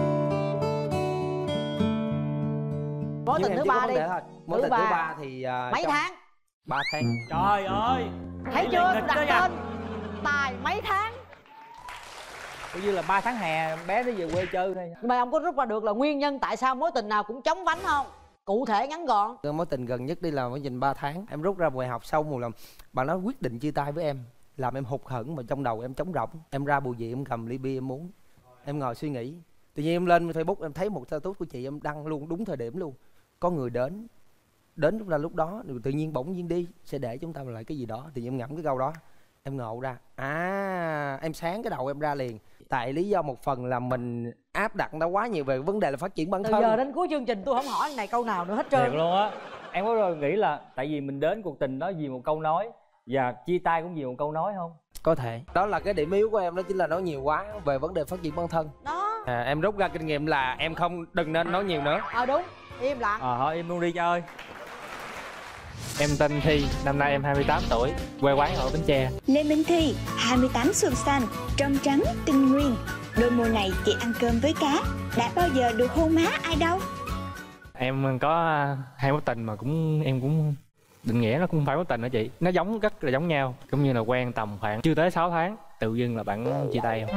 D: Mối tình thứ ba đi.
E: Mối tình thứ ba thì
D: mấy tháng?
E: 3 tháng.
N: Trời ơi.
D: Thấy chưa, tôi đặt tên Tài mấy tháng.
N: Coi như là 3 tháng hè bé nó về quê chơi thôi.
D: Nhưng mà ông có rút ra được là nguyên nhân tại sao mối tình nào cũng chóng vánh không? Cụ thể ngắn gọn.
E: Mối tình gần nhất đi là mối tình 3 tháng. Em rút ra bài học sau một lần bạn nói quyết định chia tay với em, làm em hụt hẫng mà trong đầu em trống rỗng. Em ra bù dị em cầm ly bia em uống. Em ngồi suy nghĩ. Tự nhiên em lên Facebook em thấy một status của chị em đăng luôn đúng thời điểm luôn. Có người đến lúc đó tự nhiên bỗng nhiên đi sẽ để chúng ta lại cái gì đó. Thì em ngẫm cái câu đó em ngộ ra em sáng cái đầu em ra liền. Tại lý do một phần là mình áp đặt nó quá nhiều về vấn đề là phát triển bản thân.
D: Từ giờ đến cuối chương trình tôi không hỏi này câu nào nữa hết trơn.
N: Thiệt luôn á. Em có rồi nghĩ là tại vì mình đến cuộc tình đó vì một câu nói và chia tay cũng vì một câu nói không?
E: Có thể. Đó là cái điểm yếu của em, đó chính là nói nhiều quá về vấn đề phát triển bản thân.
D: Đó.
E: Em rút ra kinh nghiệm là em đừng nên nói nhiều nữa.
D: Đúng, im lặng.
N: Thôi im luôn đi cha ơi.
V: Em tên Thi, năm nay em 28 tuổi, quê quán ở Bến Tre.
K: Lê Minh Thi, 28 xuân xanh, trong trắng, tinh nguyên. Đôi mùa này chị ăn cơm với cá. Đã bao giờ được hôn má ai đâu?
V: Em có 2 mối tình mà em cũng định nghĩa nó cũng không phải mối tình hả chị. Nó rất là giống nhau. Cũng như là quen tầm khoảng chưa tới 6 tháng, tự dưng là bạn chia tay.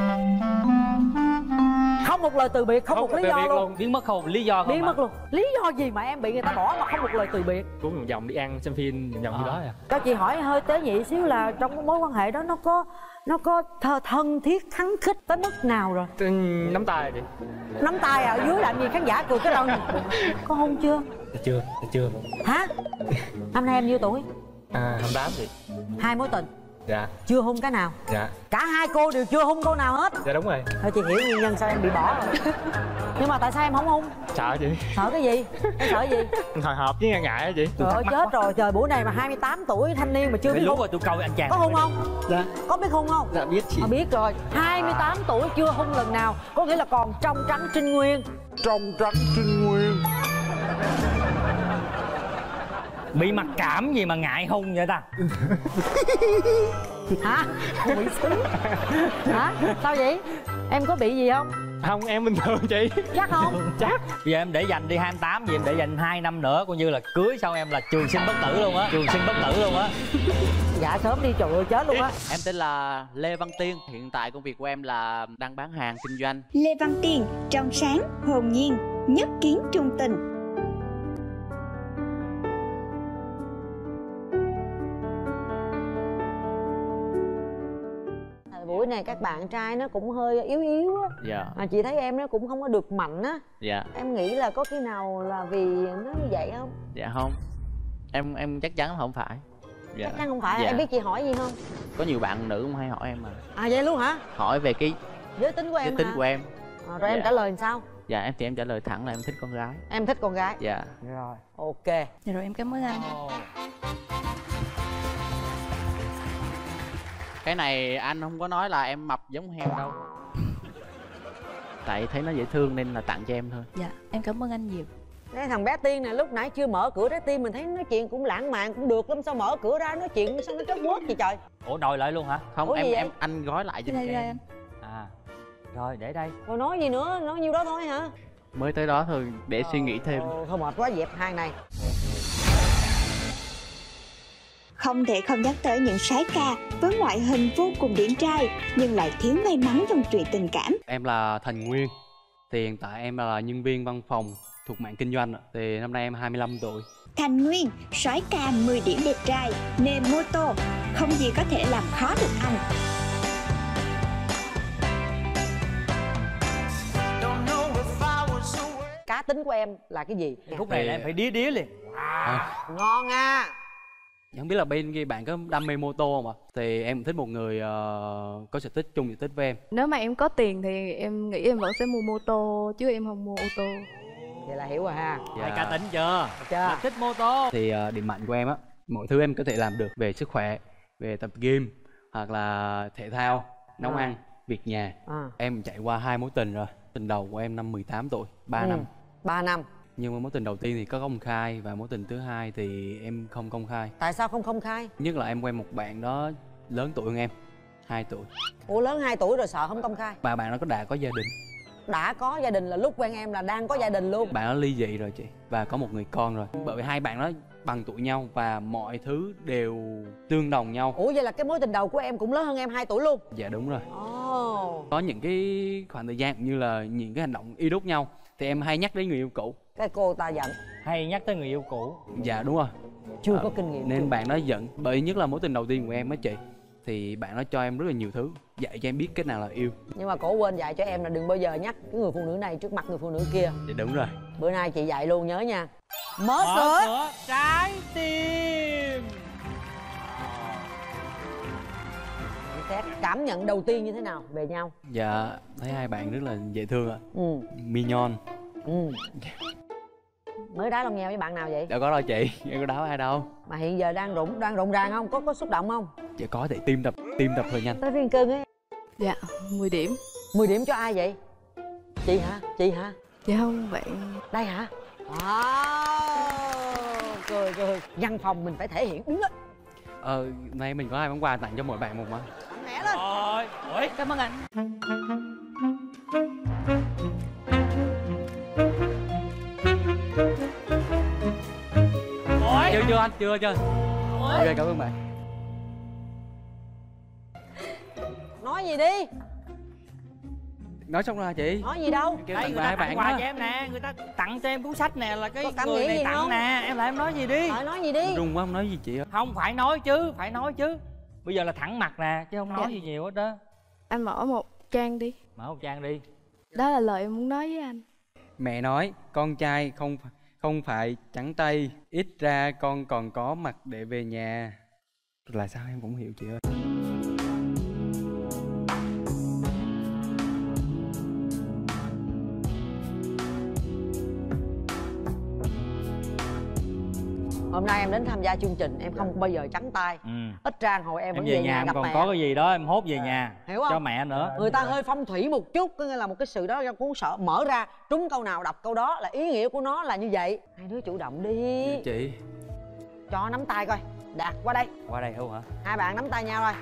D: Không một lời từ biệt, không một lý do luôn.
N: Biến mất không lý do không?
D: Biến mất luôn. Lý do gì mà em bị người ta bỏ mà không một lời từ biệt?
V: Cuốn vòng vòng đi ăn xem phim vòng vòng như đó à.
D: Cho chị hỏi hơi tế nhị xíu là trong cái mối quan hệ đó nó có thân thiết khăng khít tới mức nào rồi?
V: Nắm tay chị.
D: Nắm tay ở dưới làm gì khán giả cười cái đầu này. Có hôn chưa?
V: Chưa.
D: Hả? Năm nay em nhiêu tuổi?
V: 28 chị.
D: 2 mối tình.
V: Dạ.
D: Chưa hôn cái nào?
V: Dạ.
D: Cả 2 cô đều chưa hôn cô nào hết?
V: Dạ đúng rồi.
D: Thôi chị hiểu nguyên nhân sao em bị bỏ rồi. Nhưng mà tại sao em không hôn?
V: Sợ chị.
D: Sợ cái gì? Em sợ gì?
V: Hồi hộp với ngại á chị.
D: Trời ơi chết rồi, trời buổi này mà 28 tuổi thanh niên mà chưa biết hôn.
N: Lúc rồi tôi coi anh chàng.
D: Có hôn không?
V: Dạ.
D: Có biết hôn không?
V: Dạ biết chị.
D: Biết rồi. 28 tuổi chưa hôn lần nào, có nghĩa là còn trong trắng trinh nguyên.
V: Trong trắng trinh nguyên.
N: Bị mặc cảm gì mà ngại hôn vậy ta?
D: Hả? Bị xí. Hả? Sao vậy? Em có bị gì không?
V: Không, em bình thường chị.
D: Chắc không?
V: Chắc.
N: Bây giờ em để dành đi 28, vậy em để dành 2 năm nữa, coi như là cưới xong em là trường sinh bất tử luôn á. Trường sinh bất tử luôn á.
D: Dạ sớm đi, trời ơi chết luôn á.
H: Em tên là Lê Văn Tiên. Hiện tại công việc của em là đang bán hàng kinh doanh.
K: Lê Văn Tiên, trong sáng, hồn nhiên, nhất kiến trung tình.
D: Buổi này các bạn trai nó cũng hơi yếu yếu á.
H: Dạ.
D: Mà chị thấy em nó cũng không có được mạnh á.
H: Dạ.
D: Em nghĩ là có khi nào là vì nó như vậy không?
H: Dạ không. Em chắc chắn là không phải. Dạ.
D: Chắc chắn không phải.
H: Dạ.
D: Em biết chị hỏi gì không?
H: Có nhiều bạn nữ cũng hay hỏi em mà.
D: À vậy luôn hả?
H: Hỏi về cái
D: giới tính của em
H: giới tính
D: hả?
H: của em.
D: Rồi em trả lời làm sao?
H: Dạ em trả lời thẳng là em thích con gái.
D: Em thích con gái.
H: Dạ.
D: Rồi. Ok.
Q: Dạ rồi, em cảm ơn anh.
H: Cái này anh không có nói là em mập giống heo đâu. Tại thấy nó dễ thương nên là tặng cho em thôi.
Q: Dạ, em cảm ơn anh nhiều.
D: Cái thằng bé Tiên này lúc nãy chưa mở cửa trái tim mình thấy nói chuyện cũng lãng mạn cũng được lắm, sao mở cửa ra nói chuyện sao nó trớt quớt vậy trời?
N: Ủa đòi lại luôn hả?
H: Không, em anh gói lại giùm cho em.
N: À. Rồi để đây.
D: Rồi nói gì nữa, nói nhiêu đó thôi hả?
H: Mới tới đó thôi, để suy nghĩ thêm.
D: Thôi mệt quá, dẹp hang này.
K: Không thể không nhắc tới những soái ca với ngoại hình vô cùng điển trai nhưng lại thiếu may mắn trong chuyện tình cảm.
I: Em là Thành Nguyên. Thì hiện tại em là nhân viên văn phòng thuộc mạng kinh doanh. Thì năm nay em 25 tuổi.
K: Thành Nguyên, soái ca 10 điểm đẹp trai, nề mô tô, không gì có thể làm khó được anh.
D: Cá tính của em là cái gì?
N: Khúc này là em phải đía đía liền.
D: Ngon à.
I: Không biết là bên kia bạn có đam mê mô tô không ạ? Thì em thích một người có sở thích chung sở thích với em.
Q: Nếu mà em có tiền thì em nghĩ em vẫn sẽ mua mô tô chứ em không mua ô tô.
D: Vậy là hiểu rồi ha.
N: Hai cá tính chưa?
D: Chưa.
N: Thích mô tô.
I: Thì điểm mạnh của em á, mọi thứ em có thể làm được về sức khỏe, về tập gym hoặc là thể thao, nấu ăn, việc nhà. Em trải qua 2 mối tình rồi. Tình đầu của em năm 18 tuổi, 3 năm.
D: 3 năm.
I: Nhưng mà mối tình đầu tiên thì có công khai và mối tình thứ hai thì em không công khai.
D: Tại sao không công khai?
I: Nhất là em quen một bạn đó lớn tuổi hơn em 2 tuổi.
D: Ủa lớn 2 tuổi rồi sợ không công khai?
I: Và bạn đó đã có gia đình.
D: Đã có gia đình là lúc quen em là đang có gia đình luôn.
I: Bạn đó ly dị rồi chị và có một người con rồi. Bởi vì hai bạn đó bằng tuổi nhau và mọi thứ đều tương đồng nhau.
D: Ủa vậy là cái mối tình đầu của em cũng lớn hơn em 2 tuổi luôn?
I: Dạ đúng rồi. Có những cái khoảng thời gian cũng như là những cái hành động y đúc nhau thì em hay nhắc đến người yêu cũ.
D: Cái cô ta giận.
N: Hay nhắc tới người yêu cũ.
I: Dạ đúng rồi.
D: Chưa có kinh nghiệm.
I: Nên bạn đó giận. Bởi nhất là mối tình đầu tiên của em á chị, thì bạn đó cho em rất là nhiều thứ, dạy cho em biết cái nào là yêu.
D: Nhưng mà cổ quên dạy cho em là đừng bao giờ nhắc cái người phụ nữ này trước mặt người phụ nữ kia.
I: Dạ đúng rồi.
D: Bữa nay chị dạy luôn nhớ nha.
N: Mở cửa trái tim.
D: Cảm nhận đầu tiên như thế nào về nhau?
I: Dạ thấy hai bạn rất là dễ thương ạ. Mignon.
D: Mới đá lông nheo với bạn nào vậy?
I: Đâu có đâu chị, em có đá với ai đâu.
D: Mà hiện giờ đang rộn ràng không? Có xúc động không?
I: Dạ có, thì tim đập hơi nhanh.
D: Tới viên cưng ấy.
Q: Dạ 10 điểm.
D: 10 điểm cho ai vậy? Chị hả? Chị hả?
Q: Dạ không, bạn
D: đây hả? Cười văn phòng mình phải thể hiện đúng á.
I: Nay mình có 2 món quà tặng cho mỗi bạn một mà.
D: Mẹ lên.
N: Ôi,
Q: cảm ơn anh.
I: Chưa anh, chưa. Ok, cảm ơn bạn.
D: Nói gì đi.
I: Nói xong rồi chị.
D: Nói gì đâu.
N: Đây, người ta tặng quà cho em nè, người ta tặng cho em cuốn sách nè, là cái người này tặng
D: không?
N: nè, em lại em nói gì đi.
D: Nói gì đi.
I: Run quá không nói gì chị ơi.
N: Không, phải nói chứ. Bây giờ là thẳng mặt nè, chứ không nói gì nhiều hết đó.
Q: Anh mở một trang đi.
N: Mở một trang đi.
Q: Đó là lời em muốn nói với anh.
I: Mẹ nói con trai không phải trắng tay, ít ra con còn có mặt để về nhà. Là sao em cũng hiểu chị ơi.
D: Hôm nay em đến tham gia chương trình em không bao giờ trắng tay. Ít ra hồi em vẫn về nhà gặp
N: còn
D: mẹ.
N: Có cái gì đó em hốt về nhà.
D: Hiểu không?
N: Cho mẹ nữa.
D: Người ta hơi phong thủy một chút, có nghĩa là một cái sự đó cũng sợ mở ra trúng câu nào đọc câu đó, là ý nghĩa của nó là như vậy. Hai đứa chủ động đi.
I: Chị.
D: Cho nắm tay coi. Đạt qua đây.
N: Qua đây không hả?
D: Hai bạn nắm tay nhau rồi.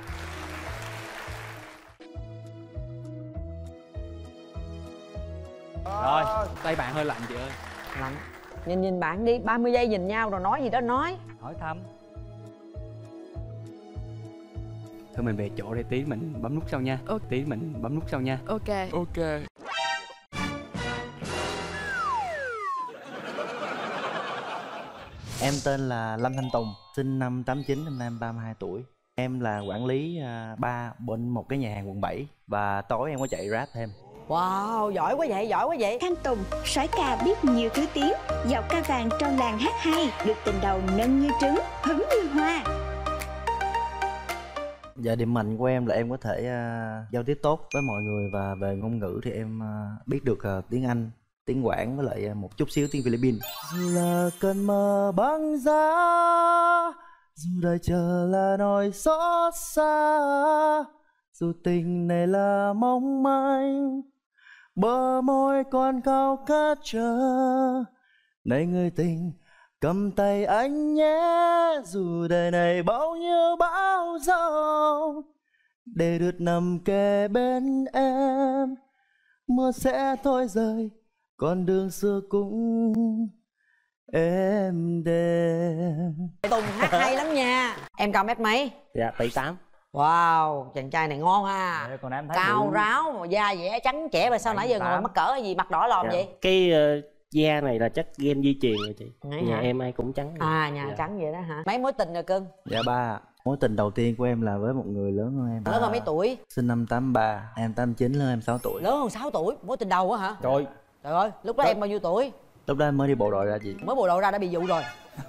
I: Rồi, tay bạn hơi lạnh chị ơi.
D: Lạnh. Nhìn bạn đi, 30 giây nhìn nhau rồi nói gì đó nói.
I: Hỏi thăm. Thôi mình về chỗ đây, tí mình bấm nút sau nha. Tí mình bấm nút sau nha.
R: Ok.
I: Ok.
A: Em tên là Lâm Thanh Tùng, sinh năm 89, năm nay em 32 tuổi. Em là quản lý bar bên một cái nhà hàng quận 7 và tối em có chạy rap thêm.
D: Wow, giỏi quá vậy, giỏi quá vậy.
K: Thanh Tùng, soái ca biết nhiều thứ tiếng, giọng ca vàng trong làng hát hay, được tình đầu nâng như trứng, hứng như hoa.
A: Dạ, điểm mạnh của em là em có thể giao tiếp tốt với mọi người, và về ngôn ngữ thì em biết được tiếng Anh, tiếng Quảng với lại một chút xíu tiếng Philippines. Dù là cơn mơ băng giá, dù đời chờ là nỗi xót xa, dù tình này là mong manh, bờ môi còn khao khát chờ. Này người tình, cầm tay anh nhé, dù đời này bao nhiêu bão giông, để được nằm kề bên em. Mưa sẽ thôi rơi, con đường xưa cũng êm đềm.
D: Tùng hát hay lắm nha. Em cao mét mấy?
P: Dạ 78.
D: Wow, chàng trai này ngon ha.
N: Còn em thấy
D: cao ráo mà da dẻ trắng trẻ, mà sao nãy giờ ngồi mắc cỡ hay gì, mặt đỏ lòm vậy?
P: Cái da này là chắc gen di truyền rồi chị. Nhà
D: hả?
P: em ai cũng trắng.
D: Nhà trắng vậy đó hả? Mấy mối tình rồi cưng?
A: Dạ 3. Mối tình đầu tiên của em là với một người lớn hơn em.
D: Lớn hơn mấy tuổi?
A: Sinh năm 83, em 89, lớn em 6 tuổi.
D: Lớn hơn 6 tuổi, mối tình đầu á hả?
A: Trời.
D: Trời ơi, lúc đó em bao nhiêu tuổi?
A: Lúc đó em mới đi bộ đội ra chị.
D: Mới bộ đội ra đã bị dụ rồi.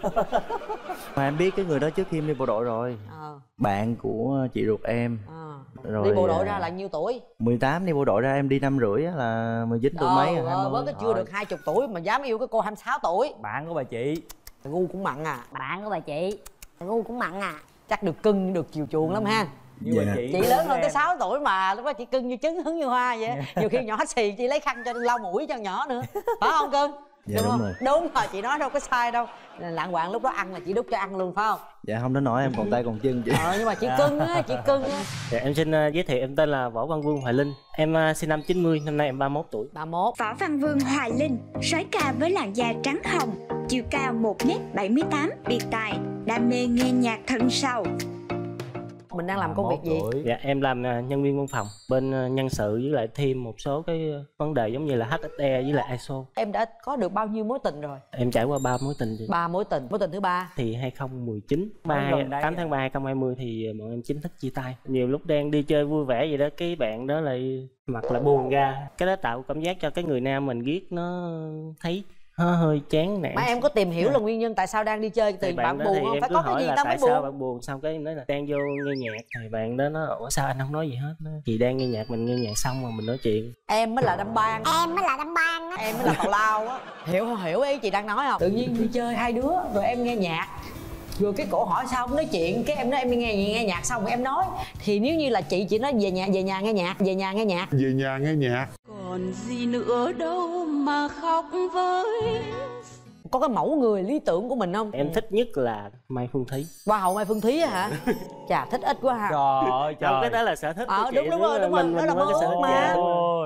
A: Mà em biết cái người đó trước khi em đi bộ đội rồi. Bạn của chị ruột em. Rồi
D: đi bộ đội ra là nhiêu tuổi?
A: 18, đi bộ đội ra em đi 5 rưỡi là 19 tuổi mấy.
D: Bớt cái chưa được 20 tuổi mà dám yêu cái cô 26 tuổi.
N: Bạn của bà chị.
D: Gu cũng mặn à.
G: Bạn của bà chị. Gu cũng mặn à.
D: Chắc được cưng, được chiều chuộng lắm ha.
N: Như bà
D: chị lớn hơn tới 6 tuổi mà lúc đó chị cưng như trứng, hứng như hoa vậy. Nhiều khi nhỏ xì chị lấy khăn cho lau mũi cho nhỏ nữa, phải không cưng?
A: Dạ đúng rồi.
D: Đúng rồi, chị nói đâu có sai đâu. Lạng quạng lúc đó ăn là chị đút cho ăn luôn phải không?
A: Dạ không đến nỗi em còn tay còn chân chị.
D: Nhưng mà chị cưng á, chị cưng á.
P: Dạ, em xin giới thiệu, em tên là Võ Văn Vương Hoài Linh. Em sinh năm 90, năm nay em 31 tuổi.
D: 31.
K: Võ Văn Vương Hoài Linh, soái ca với làn da trắng hồng, chiều cao 1m78, biệt tài, đam mê nghe nhạc thân sâu.
D: Mình đang làm công việc gì?
P: Dạ, em làm nhân viên văn phòng bên nhân sự, với lại thêm một số cái vấn đề giống như là HSE với lại ISO.
D: Em đã có được bao nhiêu mối tình rồi?
P: Em trải qua 3 mối tình.
D: 3 mối tình. Mối tình thứ 3
P: thì 2019, 8 tháng 3 2020 thì bọn em chính thức chia tay. Nhiều lúc đang đi chơi vui vẻ vậy đó, cái bạn đó lại mặt là buồn ra. Cái đó tạo cảm giác cho cái người nam mình ghét, nó thấy hơi chán nản.
D: Mà em có tìm hiểu là nguyên nhân tại sao đang đi chơi thì bạn buồn không? Phải có cái gì tao mới buồn.
P: Tại sao bạn buồn? Xong cái nói là đang vô nghe nhạc, thì bạn đó nó ủa sao anh không nói gì hết? Thì đang nghe nhạc, mình nghe nhạc xong mà mình nói chuyện.
D: Em mới là đâm ban.
G: Em mới là đâm ban đó.
D: Em mới là tào lao á. Hiểu ý chị đang nói không? Tự nhiên đi chơi hai đứa rồi em nghe nhạc, rồi cái cổ hỏi sao không nói chuyện, cái em nói em nghe nhạc xong rồi em nói. Thì nếu như là chị nói về nhà nghe nhạc, về nhà nghe nhạc.
R: Còn gì nữa đâu mà khóc với.
D: Có cái mẫu người lý tưởng của mình không?
P: Em thích nhất là Mai Phương Thúy.
D: Hoa hậu Mai Phương Thúy hả? Chà, thích ít quá ha.
N: Trời ơi trời.
P: Cái đó là sở thích của chị.
D: Đúng rồi,
P: mình
D: đó là
P: có cái sở thích
D: mà.